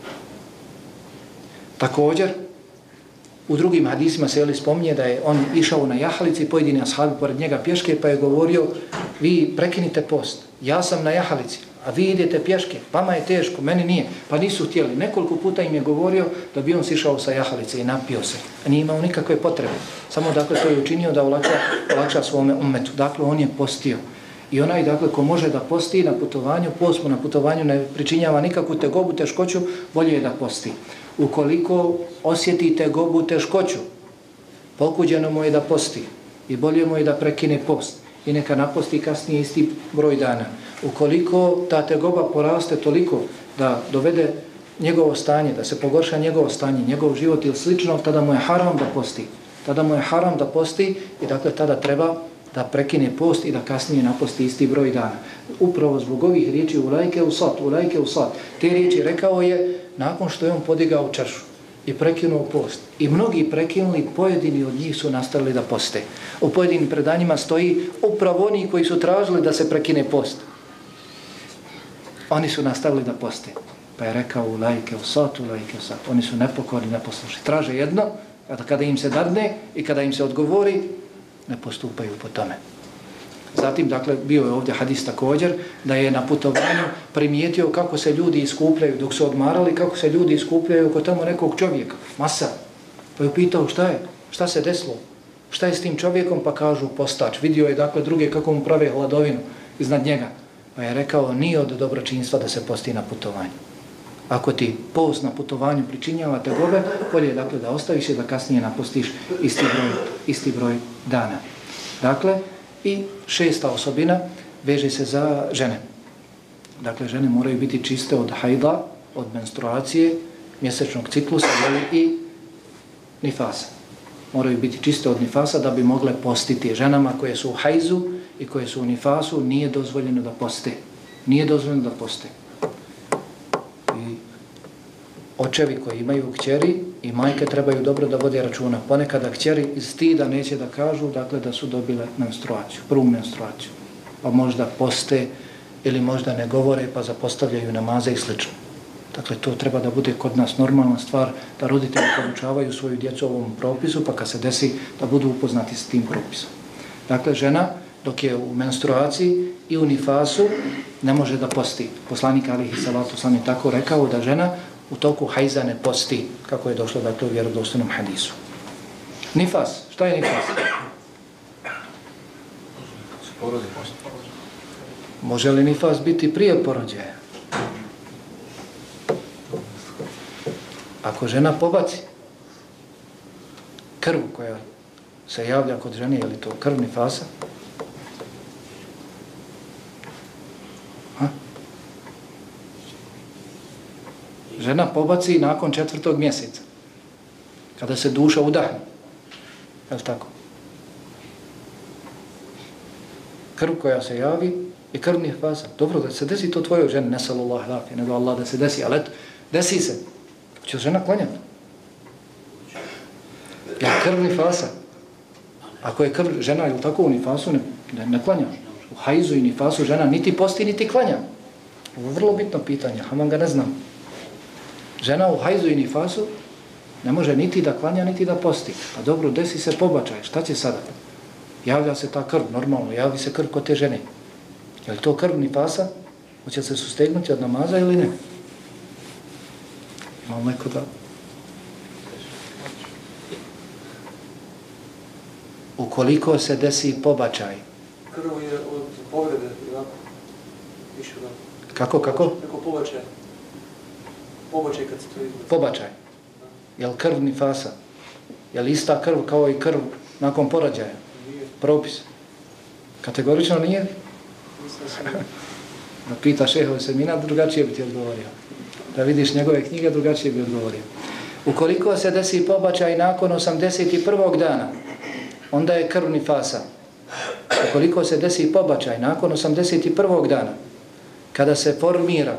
Također, u drugim hadisima se spominje da je on išao na jahalici, pojedini ashabi pored njega pješke, pa je govorio, vi prekinite post, ja sam na jahalici, a vi idete pješke, vama je teško, meni nije, pa nisu htjeli. Nekoliko puta im je govorio da bi on sišao sa jahalice i napio se, a nije imao nikakve potrebe. Samo dakle to je učinio da olakša svome ummetu. Dakle, on je postio. I onaj, dakle, ko može da posti na putovanju, post mu na putovanju ne pričinjava nikakvu tegobu, teškoću, bolje je da posti. Ukoliko osjeti tegobu, teškoću, pokuđeno mu je da posti i bolje mu je da prekine post i neka naposti kasnije isti broj dana. Ukoliko ta tegoba poraste toliko da dovede njegovo stanje, da se pogorša njegovo stanje, njegov život ili slično, tada mu je haram da posti. Tada mu je haram da posti i dakle tada treba da prekine post i da kasnije naposti isti broj dana. Upravo zbog ovih riječi ulajke u sat. Te riječi rekao je nakon što je on podigao čašu i prekinuo post. I mnogi prekinuli, pojedini od njih su nastavili da poste. U pojedinim predanjima stoji upravo oni koji su tražili da se prekine post. Oni su nastavili da poste. Pa je rekao ulajke u sat. Oni su nepokorni, neposlušni. Traže jedno, kada im se dadne i kada im se odgovori, ne postupaju po tome. Zatim, dakle, bio je ovdje hadis također, da je na putovanju primijetio kako se ljudi iskupljaju, dok su odmarali, kako se ljudi iskupljaju oko tamo nekog čovjeka, masa. Pa je upitao šta je, šta se desilo, šta je s tim čovjekom, pa kažu postač. Vidio je, dakle, druge kako mu prave hladovinu iznad njega. Pa je rekao, nije od dobročinstva da se posti na putovanju. Ako ti post na putovanju pričinjava tegobe, bolje je, dakle, da ostaviš i da kasnije napostiš isti broj dana. Dakle, i šesta osobina veže se za žene. Dakle, žene moraju biti čiste od hajda, od menstruacije, mjesečnog ciklusa i nifasa. Moraju biti čiste od nifasa da bi mogle postiti. Ženama koje su u hajzu i koje su u nifasu nije dozvoljeno da poste. Nije dozvoljeno da poste. I očevi koji imaju kćeri i majke trebaju dobro da vode računa. Ponekada kćeri iz stida neće da kažu, dakle, da su dobile menstruaciju, prvu menstruaciju. Pa možda poste ili možda ne govore pa zapostavljaju namaze i sl. Dakle, to treba da bude kod nas normalna stvar, da roditelji podučavaju svoju djecu ovom propisu, pa kad se desi da budu upoznati s tim propisom. Dakle, žena dok je u menstruaciji i u nifasu ne može da posti. Poslanik alejhi salatu vesselam je tako rekao da žena u toku hajza ne posti, kako je došlo, dakle, u vjerodostojnom hadisu. Nifas, šta je nifas? Može li nifas biti prije porođaja? Ako žena pobaci krv koja se javlja kod žene, je li to krv nifasa? Žena pobaci nakon 4. mjeseca, kada se duša udahne. Je li tako? Krv koja se javi je krv nifasa. Dobro, da se desi to tvojoj ženi, ne sallallahu alaihi, nego Allah da se desi, ali eto, desi se. Će žena klanjati? Je krv nifasa? Ako je krv žena, je li tako, u nifasu ne klanja? U hajzu i nifasu žena niti posti, niti klanja. Ovo je vrlo bitno pitanje, haman ga ne znam. Žena u hajzu i nifasu ne može niti da klanja, niti da posti. A dobro, desi se pobačaj, šta će sada? Javlja se ta krv, normalno, javi se krv kod te žene. Je li to krv nifasa? Hoće se sustegnuti od namaza ili ne? Imamo neko da... Ukoliko se desi pobačaj. Krv je od povrede, jako? Više da... Kako? Neko pobačaj. Pobačaj kad se to izgleda. Pobačaj. Je li krv nifasa? Je li ista krv kao i krv nakon porođaja? Nije. Propis. Kategorično nije? Da pita šehov semina, drugačije bi ti odgovorio. Da vidiš njegove knjige, drugačije bi odgovorio. Ukoliko se desi pobačaj nakon 81. dana, onda je krv nifasa. Ukoliko se desi pobačaj nakon 81. dana, kada se formira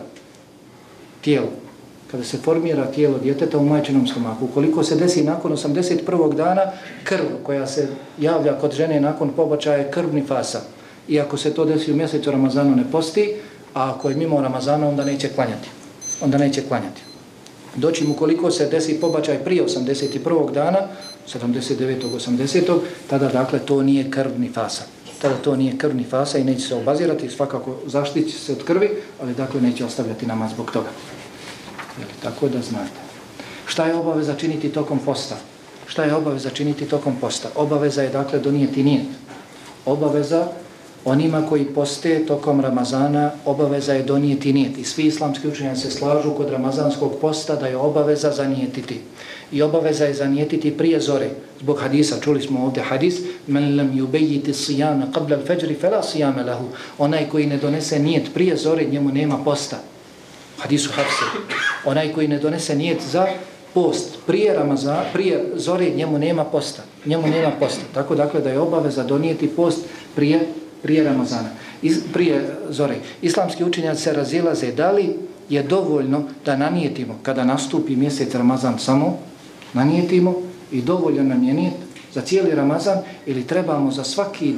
tijelo djeteta u majčinom stomaku, ukoliko se desi nakon 81. dana, krv koja se javlja kod žene nakon pobačaja je krv nifasa. I ako se to desi u mjesecu Ramazanu ne posti, a ako je mimo Ramazana onda neće klanjati. Doćim ukoliko se desi pobačaj prije 81. dana, 79. 80. tada dakle to nije krv nifasa. Tada to nije krv nifasa i neće se obazirati, svakako zaštiti se od krvi, ali dakle neće ostavljati namaz zbog toga. Tako da znate. Šta je obaveza činiti tokom posta? Obaveza je dakle donijeti nijet. Obaveza onima koji poste tokom Ramazana, obaveza je donijeti nijet. I svi islamski učenjaci se slažu kod ramazanskog posta da je obaveza zanijetiti. I obaveza je zanijetiti prije zore. Zbog hadisa, čuli smo ovdje hadis, men lam yubayyiti siyama qabla al-fajr fala siyama lahu. Onaj koji ne donese nijet prije zore, njemu nema posta. Hadisu Hafse. Onaj koji ne donese nijet za post prije zore, njemu nema posta. Tako dakle da je obaveza donijeti post prije Ramazana, prije zore. Islamski učenjaci se razilaze da li je dovoljno da nanijetimo kada nastupi mjesec Ramazan samo nanijetimo i dovoljno nam je nijet za cijeli Ramazan ili trebamo za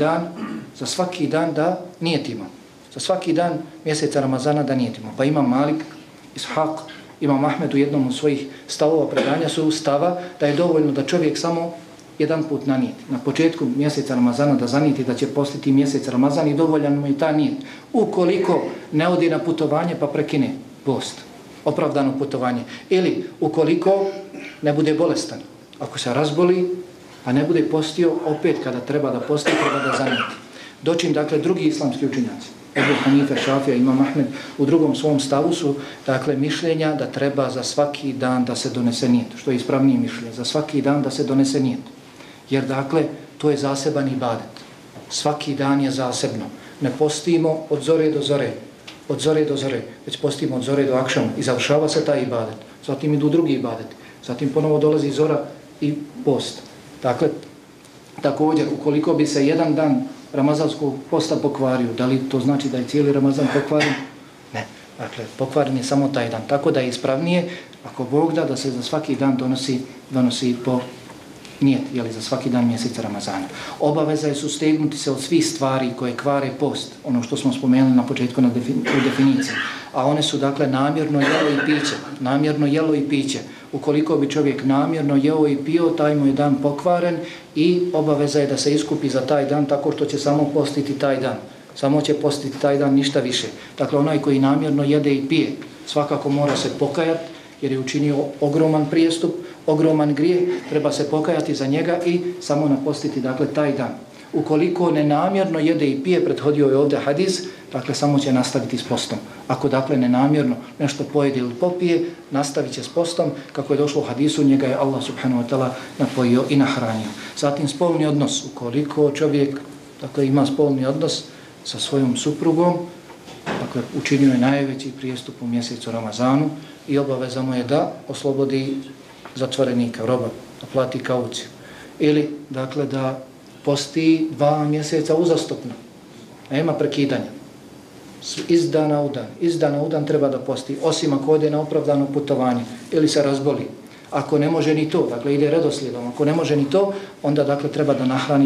svaki dan da nijetimo. Za svaki dan mjeseca Ramazana da nijetimo. Pa Imam Malik, Ishaq, Imam Ahmed u jednom od svojih stavova predanja su stava da je dovoljno da čovjek samo jedan put nanijeti. Na početku mjeseca Ramazana da zanijeti da će postiti mjesec Ramazan i dovoljan mu je ta nijet. Ukoliko ne odi na putovanje pa prekine post, opravdano putovanje. Ili ukoliko ne bude bolestan. Ako se razboli, a ne bude postio, opet kada treba da posti, treba da zanijeti. Dočim, dakle, drugi islamski učenjaci, Ebu Hanife, Šafija, Imam Ahmed, u drugom svom stavu su, dakle, mišljenja da treba za svaki dan da se donese nijet. Što je ispravnije mišljenje, za svaki dan da se donese nijet. Jer, dakle, to je zaseban ibadet. Svaki dan je zasebno. Ne postimo od zore do zore, već postimo od zore do akšama i završava se taj ibadet. Zatim idu drugi ibadet. Zatim ponovo dolazi zora i post. Dakle, također, ukoliko bi se jedan dan ramazanskog posta pokvario, da li to znači da je cijeli Ramazan pokvaren? Ne. Dakle, pokvaren je samo taj dan. Tako da je ispravnije, ako Bog da se za svaki dan donosi po nijet, jeli za svaki dan mjeseca Ramazana. Obaveza je sustegnuti se od svih stvari koje kvare post, ono što smo spomenuli na početku u definiciji. A one su, dakle, namjerno jelo i piće. Ukoliko bi čovjek namjerno jeo i pio, taj mu je dan pokvaren i obaveza je da se iskupi za taj dan tako što će samo postiti taj dan. Samo će postiti taj dan, ništa više. Dakle, onaj koji namjerno jede i pije, svakako mora se pokajati jer je učinio ogroman prijestup, ogroman grijeh, treba se pokajati za njega i samo napostiti, dakle, taj dan. Ukoliko nenamjerno jede i pije, prethodio je ovdje hadis, dakle, samo će nastaviti s postom. Ako, dakle, nenamjerno nešto pojede ili popije, nastavit će s postom, kako je došlo u hadisu, njega je Allah subhanahu wa ta'ala napojio i nahranio. Zatim, spolni odnos. Ukoliko čovjek, dakle, ima spolni odnos sa svojom suprugom, dakle, učinio je najveći prijestup u mjesecu Ramazanu i obaveza mu je da oslobodi zatvorenika, roba, da plati kauciju. Ili, dakle, da posti 2 mjeseca uzastopno. Nema prekidanja. Iz dana u dan treba da posti, osim ako ode na opravdano putovanje ili se razboli. Ako ne može ni to, dakle ide redoslijedom, ako ne može ni to, onda dakle treba da nahrani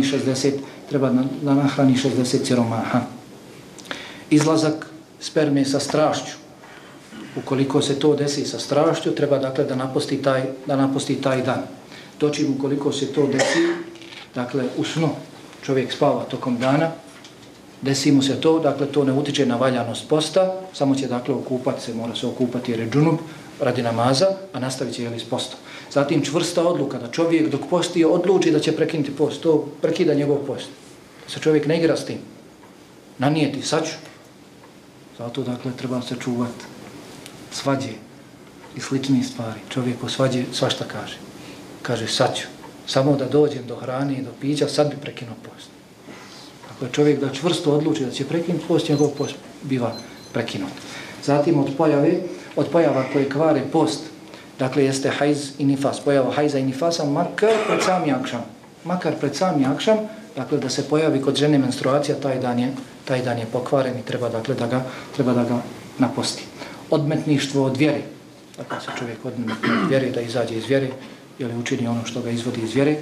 60 siromaha. Izlazak sperme sa strašću. Ukoliko se to desi sa strašću, treba dakle da naposti taj dan. Dočim ukoliko se to desi, dakle u snu čovjek spava tokom dana, desi mu se to, dakle to ne utiče na valjanost posta, samo će dakle okupati se, mora se okupati jer je džunup radi namaza, a nastavit će s postom. Zatim čvrsta odluka da čovjek dok posti odluči da će prekinuti post, to prekida njegov post. Da se čovjek ne igra s tim. Nanijeti, sad ću. Zato dakle treba se čuvati svađe i sličnih stvari. Čovjek o svađi svašta kaže. Kaže sad ću. Samo da dođem do hrane i do pića, sad bi prekinuo post. Ako je čovjek da čvrsto odluči da će prekinuti post, njegov post biva prekinut. Zatim od pojava koje kvare post, dakle jeste hajz i nifas, pojava hajza i nifasa makar pred sami akšam, dakle da se pojavi kod žene menstruacija, taj dan je pokvaren i treba da ga naposti. Odmetništvo od vjere, dakle se čovjek odmetni od vjere, da izađe iz vjere ili učini ono što ga izvodi iz vjere,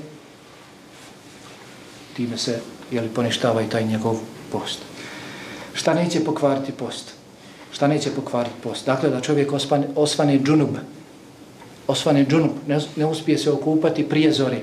time se poništava i taj njegov post. Šta neće pokvariti post? Dakle, da čovjek osvane džunub, ne uspije se okupati prije zore.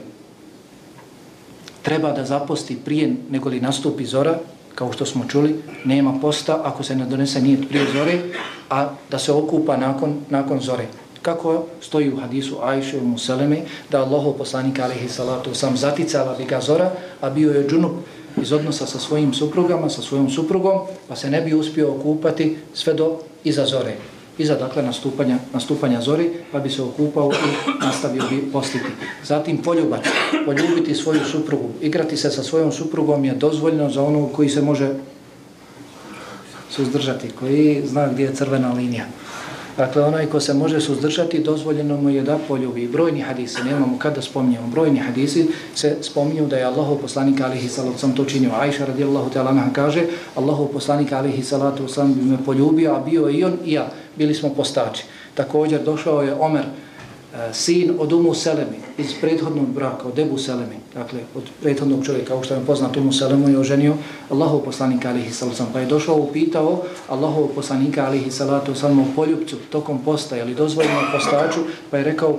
Treba da zaposti prije nego li nastupi zora, kao što smo čuli, nema posta ako se ne donese nijet prije zore, a da se okupa nakon zore. Kako stoji u hadisu Ajše Umu Seleme, da Allahov poslanik alejhi salatu vesselam zaticala bi ga zora, a bio je džunup iz odnosa sa svojim suprugama, sa svojom suprugom, pa se ne bi uspio okupati sve do iza zore. Iza, dakle, nastupanja zori, pa bi se okupao i nastavio bi postiti. Zatim poljubiti svoju suprugu. Igrati se sa svojom suprugom je dozvoljeno za onog koji se može suzdržati, koji zna gdje je crvena linija. Dakle, onaj ko se može suzdržati, dozvoljeno mu je da poljubi. Brojni hadisi, nemamo kada spominjemo, brojni hadisi se spominju da je Allahov poslanik alejhi salatu vesselam to činio. Ajša radijallahu ta'ala anha kaže, Allahov poslanik alejhi salatu vesselam bi me poljubio, a bio i on i ja, bili smo postači. Također došao je Omer, sin od Umu Selemi, iz prethodnog braka, od Ebu Selemi, dakle od prethodnog čovjeka, kao što je poznat, Umu Selemu je oženio Allahov poslanika alejhi salatu vesselam, pa je došao upitao Allahov poslanika alejhi salatu vesselam o poljupcu tokom posta, je li dozvoljeno postaču, pa je rekao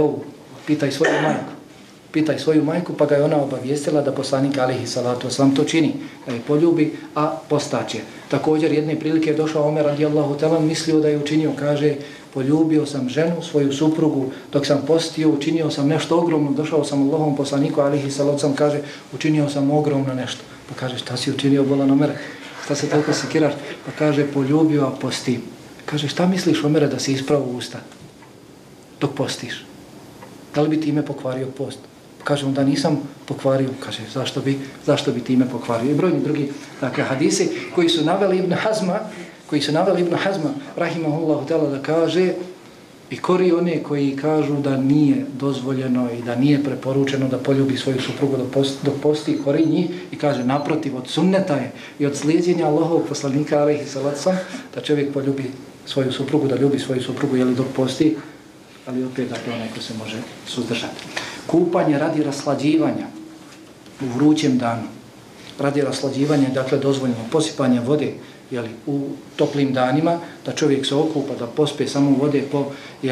pitaj svoju majku, pa ga je ona obavijestila da poslanik alejhi salatu vesselam to čini, da je poljubi, a postač je. Također jedne prilike je došao Omer radijallahu ta'ala, mislio da je učinio, kaže, poljubio sam ženu, svoju suprugu, dok sam postio, učinio sam nešto ogromno, došao sam Allahovom poslaniku alejhi salatu vesselam, kaže, učinio sam ogromno nešto. Pa kaže, šta si učinio, bolan Omere? Šta se toliko sekiraš? Pa kaže, poljubio, a posti. Kaže, šta misliš, Omere, da si ispravo usta dok postiš? Da li bi time pokvario post? Kaže, onda nisam pokvario. Kaže, zašto bi time pokvario? I brojni drugi, dakle, hadisi koji su naveli Ibn Hazma, rahimahullahu ta'ala, da kaže i kori one koji kažu da nije dozvoljeno i da nije preporučeno da poljubi svoju suprugu dok posti, kori njih i kaže, naprotiv, od sunneta je i od slijedjenja Allahovog poslanika alejhi salatu vesselam da čovjek poljubi svoju suprugu, da ljubi svoju suprugu, jeli dok posti, ali opet, dakle, onaj ko se može suzdržati. Kupanje radi raslađivanja u vrućem danu. Radi raslađivanja, dakle, dozvoljeno posipanje vode, jeli, u toplim danima, da čovjek se okupa, da pospe samo vode po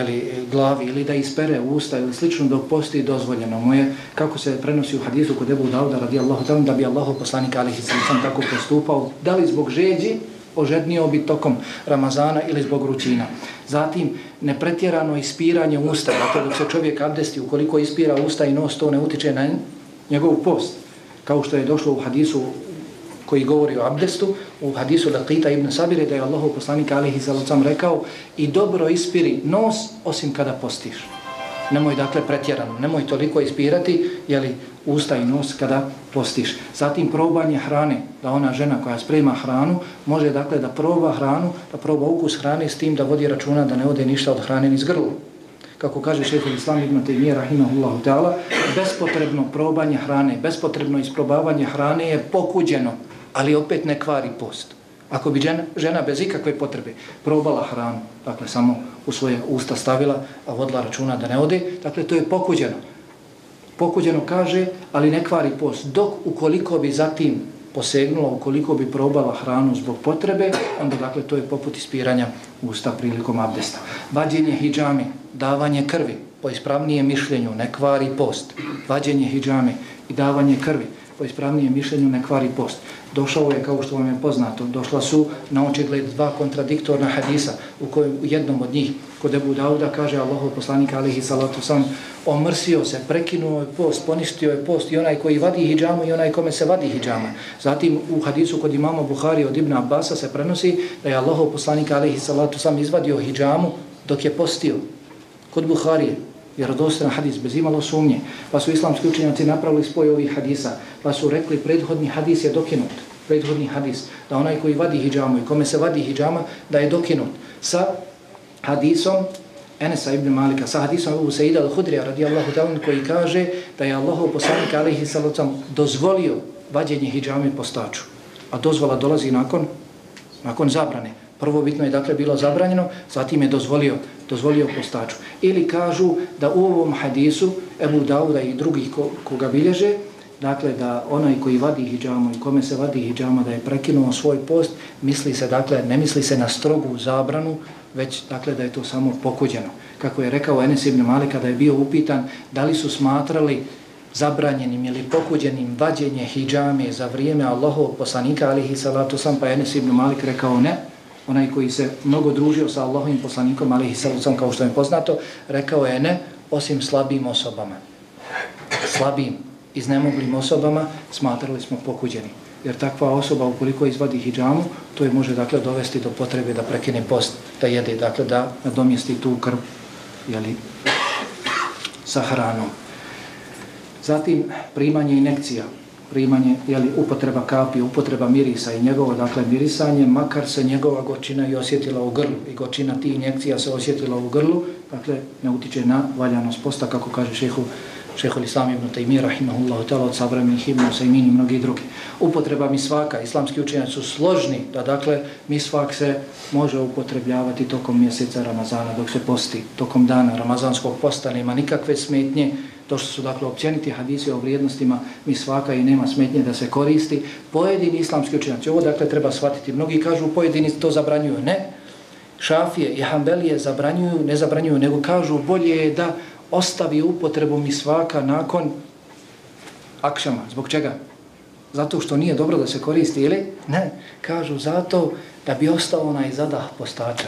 glavi ili da ispere usta ili slično dok posti, dozvoljeno mu je, kako se prenosi u hadisu kod Ebu Dauda radijallahu ta'ala, da bi Allahov poslanik alejhi salatu vesselam tako postupao, da li zbog žeđi, ožednio bi tokom Ramazana ili zbog vrućina. Zatim, nepretjerano ispiranje usta, dakle dok se čovjek abdesti, ukoliko ispira usta i nos, to ne utiče na njegov post, kao što je došlo u hadisu koji govori o abdestu, u hadisu Laqita ibn Sabire, da je Allahov poslanik alejhi salatu vesselam rekao, i dobro ispiri nos osim kada postiš. Nemoj, dakle, pretjerano, nemoj toliko ispirati, jeli, usta i nos kada postiš. Zatim probanje hrane, da ona žena koja sprema hranu može, dakle, da proba hranu, da proba ukus hrane s tim da vodi računa da ne ode ništa od hrane niz grlo. Kako kaže šejhul Islam ibn Tejmije rahimahullahu ta'ala, bespotrebno probanje hrane, bespotrebno isprobavanje hrane je pokuđeno, ali opet ne kvari post. Ako bi žena bez ikakve potrebe probala hranu, dakle samo u svoje usta stavila, a vodila računa da ne ode, dakle to je pokuđeno. Pokuđeno kaže, ali ne kvari post. Dok ukoliko bi zatim posegnula, ukoliko bi probala hranu zbog potrebe, onda, dakle, to je poput ispiranja usta prilikom abdesta. Vađenje hidžame, davanje krvi, po ispravnijem mišljenju ne kvari post. Vađenje hidžame i davanje krvi, po ispravnijem mišljenju ne kvari post. Došao je, kao što vam je poznato, došla su na očigled dva kontradiktorna hadisa, u kojem u jednom od njih kod Ebu Dauda kaže Allahov poslanik alejhi salatu vesselam, omrsio se, prekinuo je post, poništio je post i onaj koji vadi hidžamu i onaj kome se vadi hidžama. Zatim u hadisu kod imama Buhari od Ibn Abbasa se prenosi da je Allahov poslanik alejhi salatu vesselam izvadio hidžamu dok je postio. Kod Buharije, vjerodostojan hadis bez imalo sumnje, pa su islamski učenjaci napravili spoj ovih hadisa, pa su rekli prethodni hadis je dokinut, prethodni hadis, da onaj koji vadi hidžamu i kome se vadi hidžama, da je dokinut sa hadisom Enesa ibn Malika, sa hadisom Abu Sa'ida al-Hudrija radijallahu ta'ala koji kaže da je Allahov poslanik alejhi salatu vesselam dozvolio vađenje hidžame postaču. A dozvola dolazi nakon zabrane. Prvobitno je dakle bilo zabranjeno, zatim je dozvolio postaču. Ili kažu da u ovom hadisu Ebu Dauda i drugih koga bilježe, dakle da onaj koji vadi hidžamu i kome se vadi hidžama da je prekinuo svoj post, misli se dakle, ne misli se na strogu zabranu, već dakle da je to samo pokuđeno. Kako je rekao Enes ibn Malika da je bio upitan da li su smatrali zabranjenim ili pokuđenim vađenje hidžame za vrijeme Allahovog poslanika alejhi salatu vesselam, pa Enes ibn Malik rekao ne. Onaj koji se mnogo družio sa Allahovim poslanikom alejhi salatu vesselam, kao što je poznato, rekao je ne, osim slabim osobama. Slabim, iznemoglim osobama smatrali smo pokuđeni. Jer takva osoba ukoliko izvadi hidžamu, to je može dakle dovesti do potrebe da prekine post, da jede, dakle da nadomjesti tu krv sa hranom. Zatim primanje injekcija, upotreba kapi, upotreba mirisa i njegovo dakle mirisanje, makar se njegova gorčina i osjetila u grlu i gorčina tih injekcija se osjetila u grlu, dakle ne utiče na valjanost posta, kako kaže Šejhul Islam ibn Tejmije rahimahullahu ta'ala od savremenih Ibn Usajmin i mnogi drugi. Upotreba misvaka, islamski učenjaci su složni da dakle misvak se može upotrebljavati tokom mjeseca Ramazana dok se posti, tokom dana ramazanskog posta nema nikakve smetnje. Došli su dakle općeniti hadisi o vrijednostima misvaka i nema smetnje da se koristi. Pojedini islamski učenjaci, ovo dakle treba shvatiti, mnogi kažu pojedini to zabranjuju, ne. Šafije i Hanbelije ne zabranjuju, nego kažu bolje je da ostavi upotrebu misvaka nakon akšama. Zbog čega? Zato što nije dobro da se koristi ili? Ne. Kažu zato da bi ostao onaj zadah postača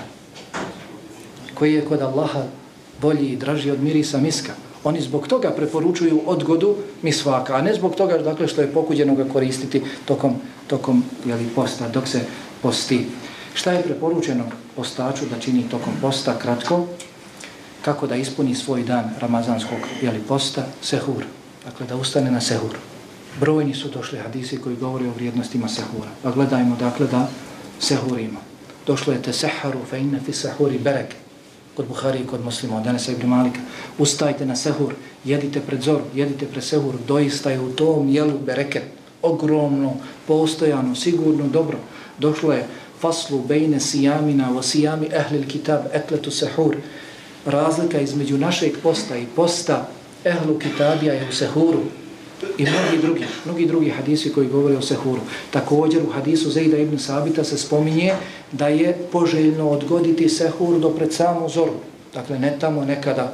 koji je kod Allaha bolji i draži od mirisa miska. Oni zbog toga preporučuju odgodu misvaka, a ne zbog toga dakle, što je pokuđeno ga koristiti tokom posta, dok se posti. Šta je preporučeno postaču da čini tokom posta? Kratko. Kako da ispuni svoj dan ramazanskog posta? Sehur. Dakle, da ustane na sehur. Brojni su došli hadisi koji govore o vrijednostima sehura. Pa gledajmo dakle da sehurimo. Došlo je teseharu fe inne fi sehuri bereke. Kod Buhari i kod Muslima, od Enesa ibn Malika. Ustajte na sehur, jedite pred zoru, jedite pred sehur. Doista je u tom jelu bereket. Ogromno, postojano, sigurno, dobro. Došlo je faslu bejne sijamina o sijami ehlil kitab ekletu sehur. Razlika između našeg posta i posta ehlu kitabija je u sehuru i mnogi drugi hadisi koji govore o sehuru. Također u hadisu Zejda ibn Sabita se spominje da je poželjno odgoditi sehur do pred samu zoru. Dakle, ne tamo nekada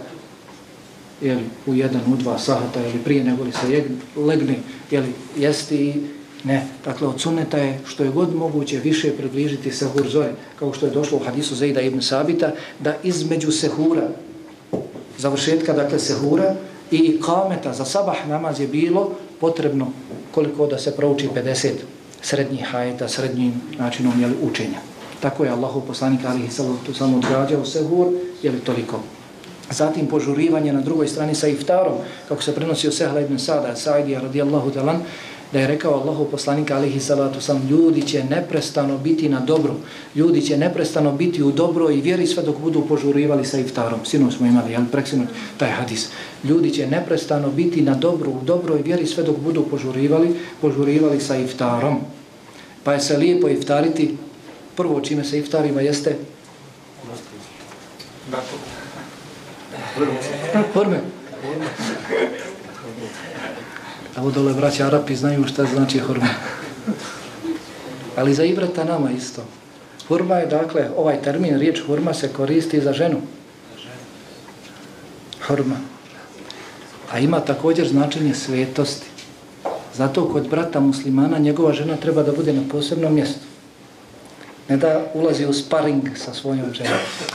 u 1, u 2 sahata ili prije nego li se legne jesti i ne. Dakle, od sunneta je što je god moguće više približiti sehur zore, kao što je došlo u hadisu Zejda ibn Sabita, da između sehura, završetka dakle sehura i ikameta za sabah namaz je bilo potrebno koliko da se prouči 50 srednjih ajeta, srednjim načinom učenja. Tako je Allahov poslanik alejhi salatu samo odgađao sehur, toliko. Zatim požurivanje na drugoj strani sa iftarom, kako se prenosi od Sehla ibn Sada, Sa'idija radijallahu ta'ala, da je rekao Allahov poslanik alejhi salatu sam, ljudi će neprestano biti na dobru, ljudi će neprestano biti u dobroj vjeri sve dok budu požurivali sa iftarom. Sinoć smo imali, preksinoć taj hadis. Ljudi će neprestano biti na dobru, u dobroj vjeri sve dok budu požurivali sa iftarom. Pa je se lijepo iftariti, prvo čime se iftarima jeste hurme. Evo dole braća Arapi znaju šta znači hurma. Ali za ibrata nama isto. Hurma je dakle, ovaj termin, riječ hurma se koristi za ženu. Hurma. A ima također značenje svetosti. Zato kod brata muslimana njegova žena treba da bude na posebnom mjestu. Ne da ulazi u sparing sa svojom ženom.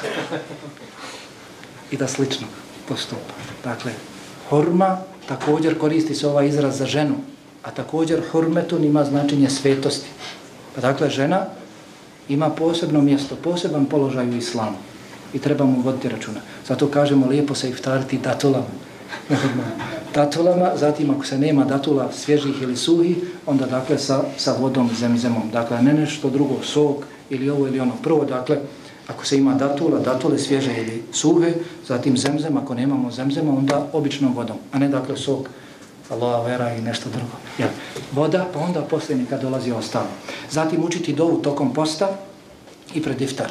I da slično postupa. Dakle, hurma također koristi se ovaj izraz za ženu, a također hurmetun ima značenje svetosti. Pa dakle, žena ima posebno mjesto, poseban položaj u islamu i treba mu voditi računa. Zato kažemo lijepo se iftariti datulama. datulama, zatim ako se nema datula svježih ili suhih, onda dakle sa vodom zemzemom. Dakle, ne nešto drugo, sok ili ovo ili ono. Prvo, dakle, ako se ima datule svježe ili suhe, zatim zemzem, ako nemamo zemzema, onda običnom vodom, a ne dakle sok, aloe vera i nešto drugo. Ja. Voda, pa onda poslije nekad dolazi ostalo. Zatim učiti dovu tokom posta i pred iftar.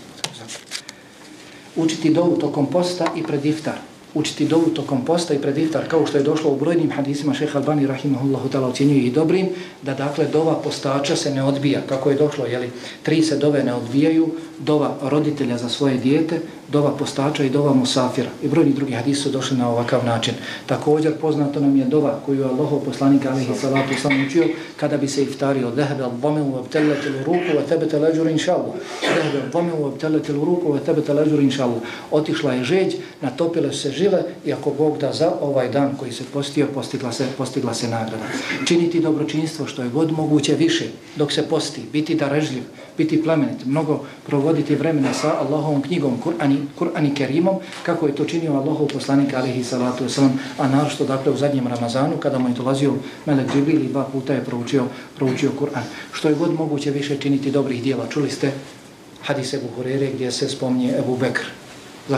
Učiti dovu tokom posta i pred iftar. Učiti dovu tokom posta i pred iftar, kao što je došlo u brojnim hadisima, šejh Albani rahimahullahu ta'ala ocjenjuje ih dobrim, da dakle dova postača se ne odbija, kako je došlo, 3 se dove ne odbijaju, dova roditelja za svoje dijete, dova postača i dova musafira. I brojni drugi hadisi su došli na ovakav način. Također poznato nam je dova koju je Allahov poslanik alejhi salatu vesselam učio kada bi se iftario: "Dhahaba al-dhamu wa ibtalat al-uruq wa thabata al-ajru inshallah." "Dhahaba al-dhamu wa ibtalat al-uruq wa thabata al-ajru inshallah." Otišla je žeđ, natopile se žile i ako Bog da za ovaj dan koji se postio, postigla se nagrada. Činiti dobročinstvo što je god moguće više dok se posti, biti darežljiv, biti plemenit, mnogo provoditi vremena sa Allahovom knjigom, Kur'an i Kerimom, kako je to činio Allahov poslanik alejhi salatu vesselam, a naročito dakle u zadnjem Ramazanu kada mu je dolazio Melek Džibril i 2 puta je proučio Kur'an. Što je god moguće više činiti dobrih djela. Čuli ste hadis Ebu Hurere gdje se spominje Ebu Bekr. Za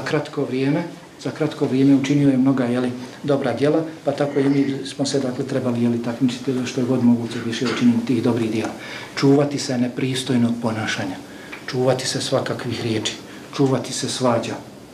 kratko vrijeme učinio je mnoga dobra djela, pa tako i mi smo se dakle trebali takmičiti da što je god moguće više učinimo tih dobrih djela. Čuvati se nepristojnog ponašanja, čuvati se svakakvih riječi, čuvati se svađa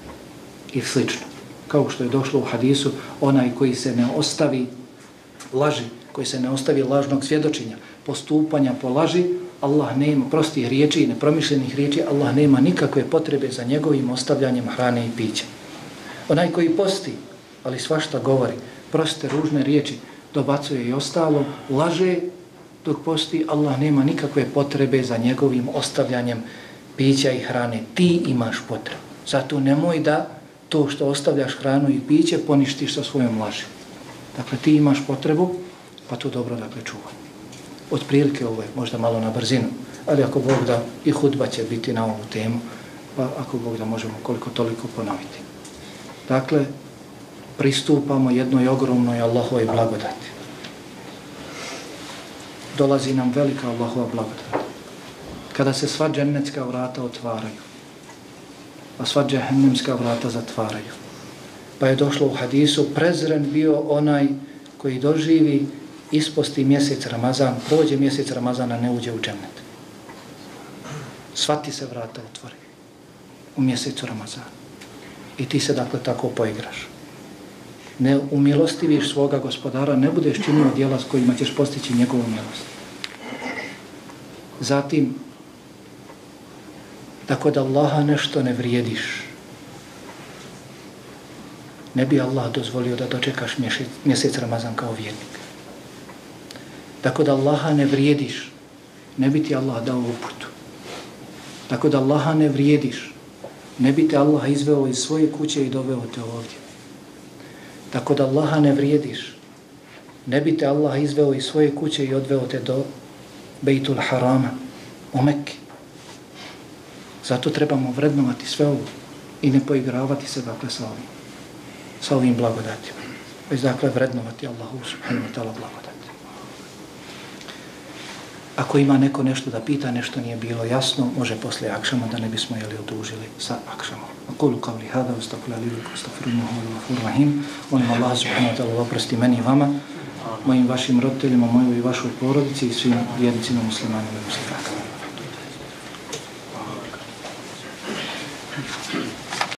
i slično. Kao što je došlo u hadisu, onaj koji se ne ostavi laži, koji se ne ostavi lažnog svjedočenja, postupanja po laži, Allah nema prostih riječi i nepromišljenih riječi, Allah nema nikakve potrebe za njegovim ostavljanjem hrane i pića. Onaj koji posti, ali svašta govori, proste ružne riječi, dobacuje i ostalo, laže dok posti, Allah nema nikakve potrebe za njegovim ostavljanjem pića i hrane. Ti imaš potrebu. Zato nemoj da to što ostavljaš hranu i piće poništiš sa svojom laži. Dakle, ti imaš potrebu, pa to dobro dakle čuvaj. Otprilike ovo je možda malo na brzinu, ali ako Bog da i hudba će biti na ovu temu, pa ako Bog da možemo koliko toliko ponoviti. Dakle, pristupamo jednoj ogromnoj Allahovoj blagodati. Dolazi nam velika Allahova blagodat. Kada se sva džennetska vrata otvaraju, a sva džehennemska vrata zatvaraju. Pa je došlo u hadisu: prezren bio onaj koji doživi isposti mjesec Ramazan, prođe mjesec Ramazana, ne uđe u džennet. Sva ti se vrata otvori u mjesecu Ramazana. I ti se dakle tako poigraš. Ne umilostiviš svoga gospodara, ne budeš činio djela s kojima ćeš postići njegovu milost. Zatim, da kod Allaha nešto ne vrijediš, ne bi Allah dozvolio da dočekaš mjesec Ramazan kao vjernik. Da kod Allaha ne vrijediš, ne bi ti Allah dao uputu. Da kod Allaha ne vrijediš, ne bi te Allah izveo iz svoje kuće i doveo te ovdje. Da kod Allaha ne vrijediš, ne bi te Allah izveo iz svoje kuće i odveo te do Bejtul Harama, u Mekki. Zato trebamo vrednovati sve ovo i ne poigravati se dakle sa ovim blagodatima. Već dakle vrednovati Allahu subhanahu wa ta'ala blagodati. Ako ima neko nešto da pita, nešto nije bilo jasno, može poslije akšama, da ne bismo odužili sa akšamom. Aqulu qavli hada, astaghfirullaha li wa lakum, astaghfiruhu huwal ghafurur rahim. Molim Allah subhanahu wa ta'ala da oprosti meni i vama, mojim vašim roditeljima, mojoj i vašoj porodici i svim vjernicima muslimanima i muslimanima.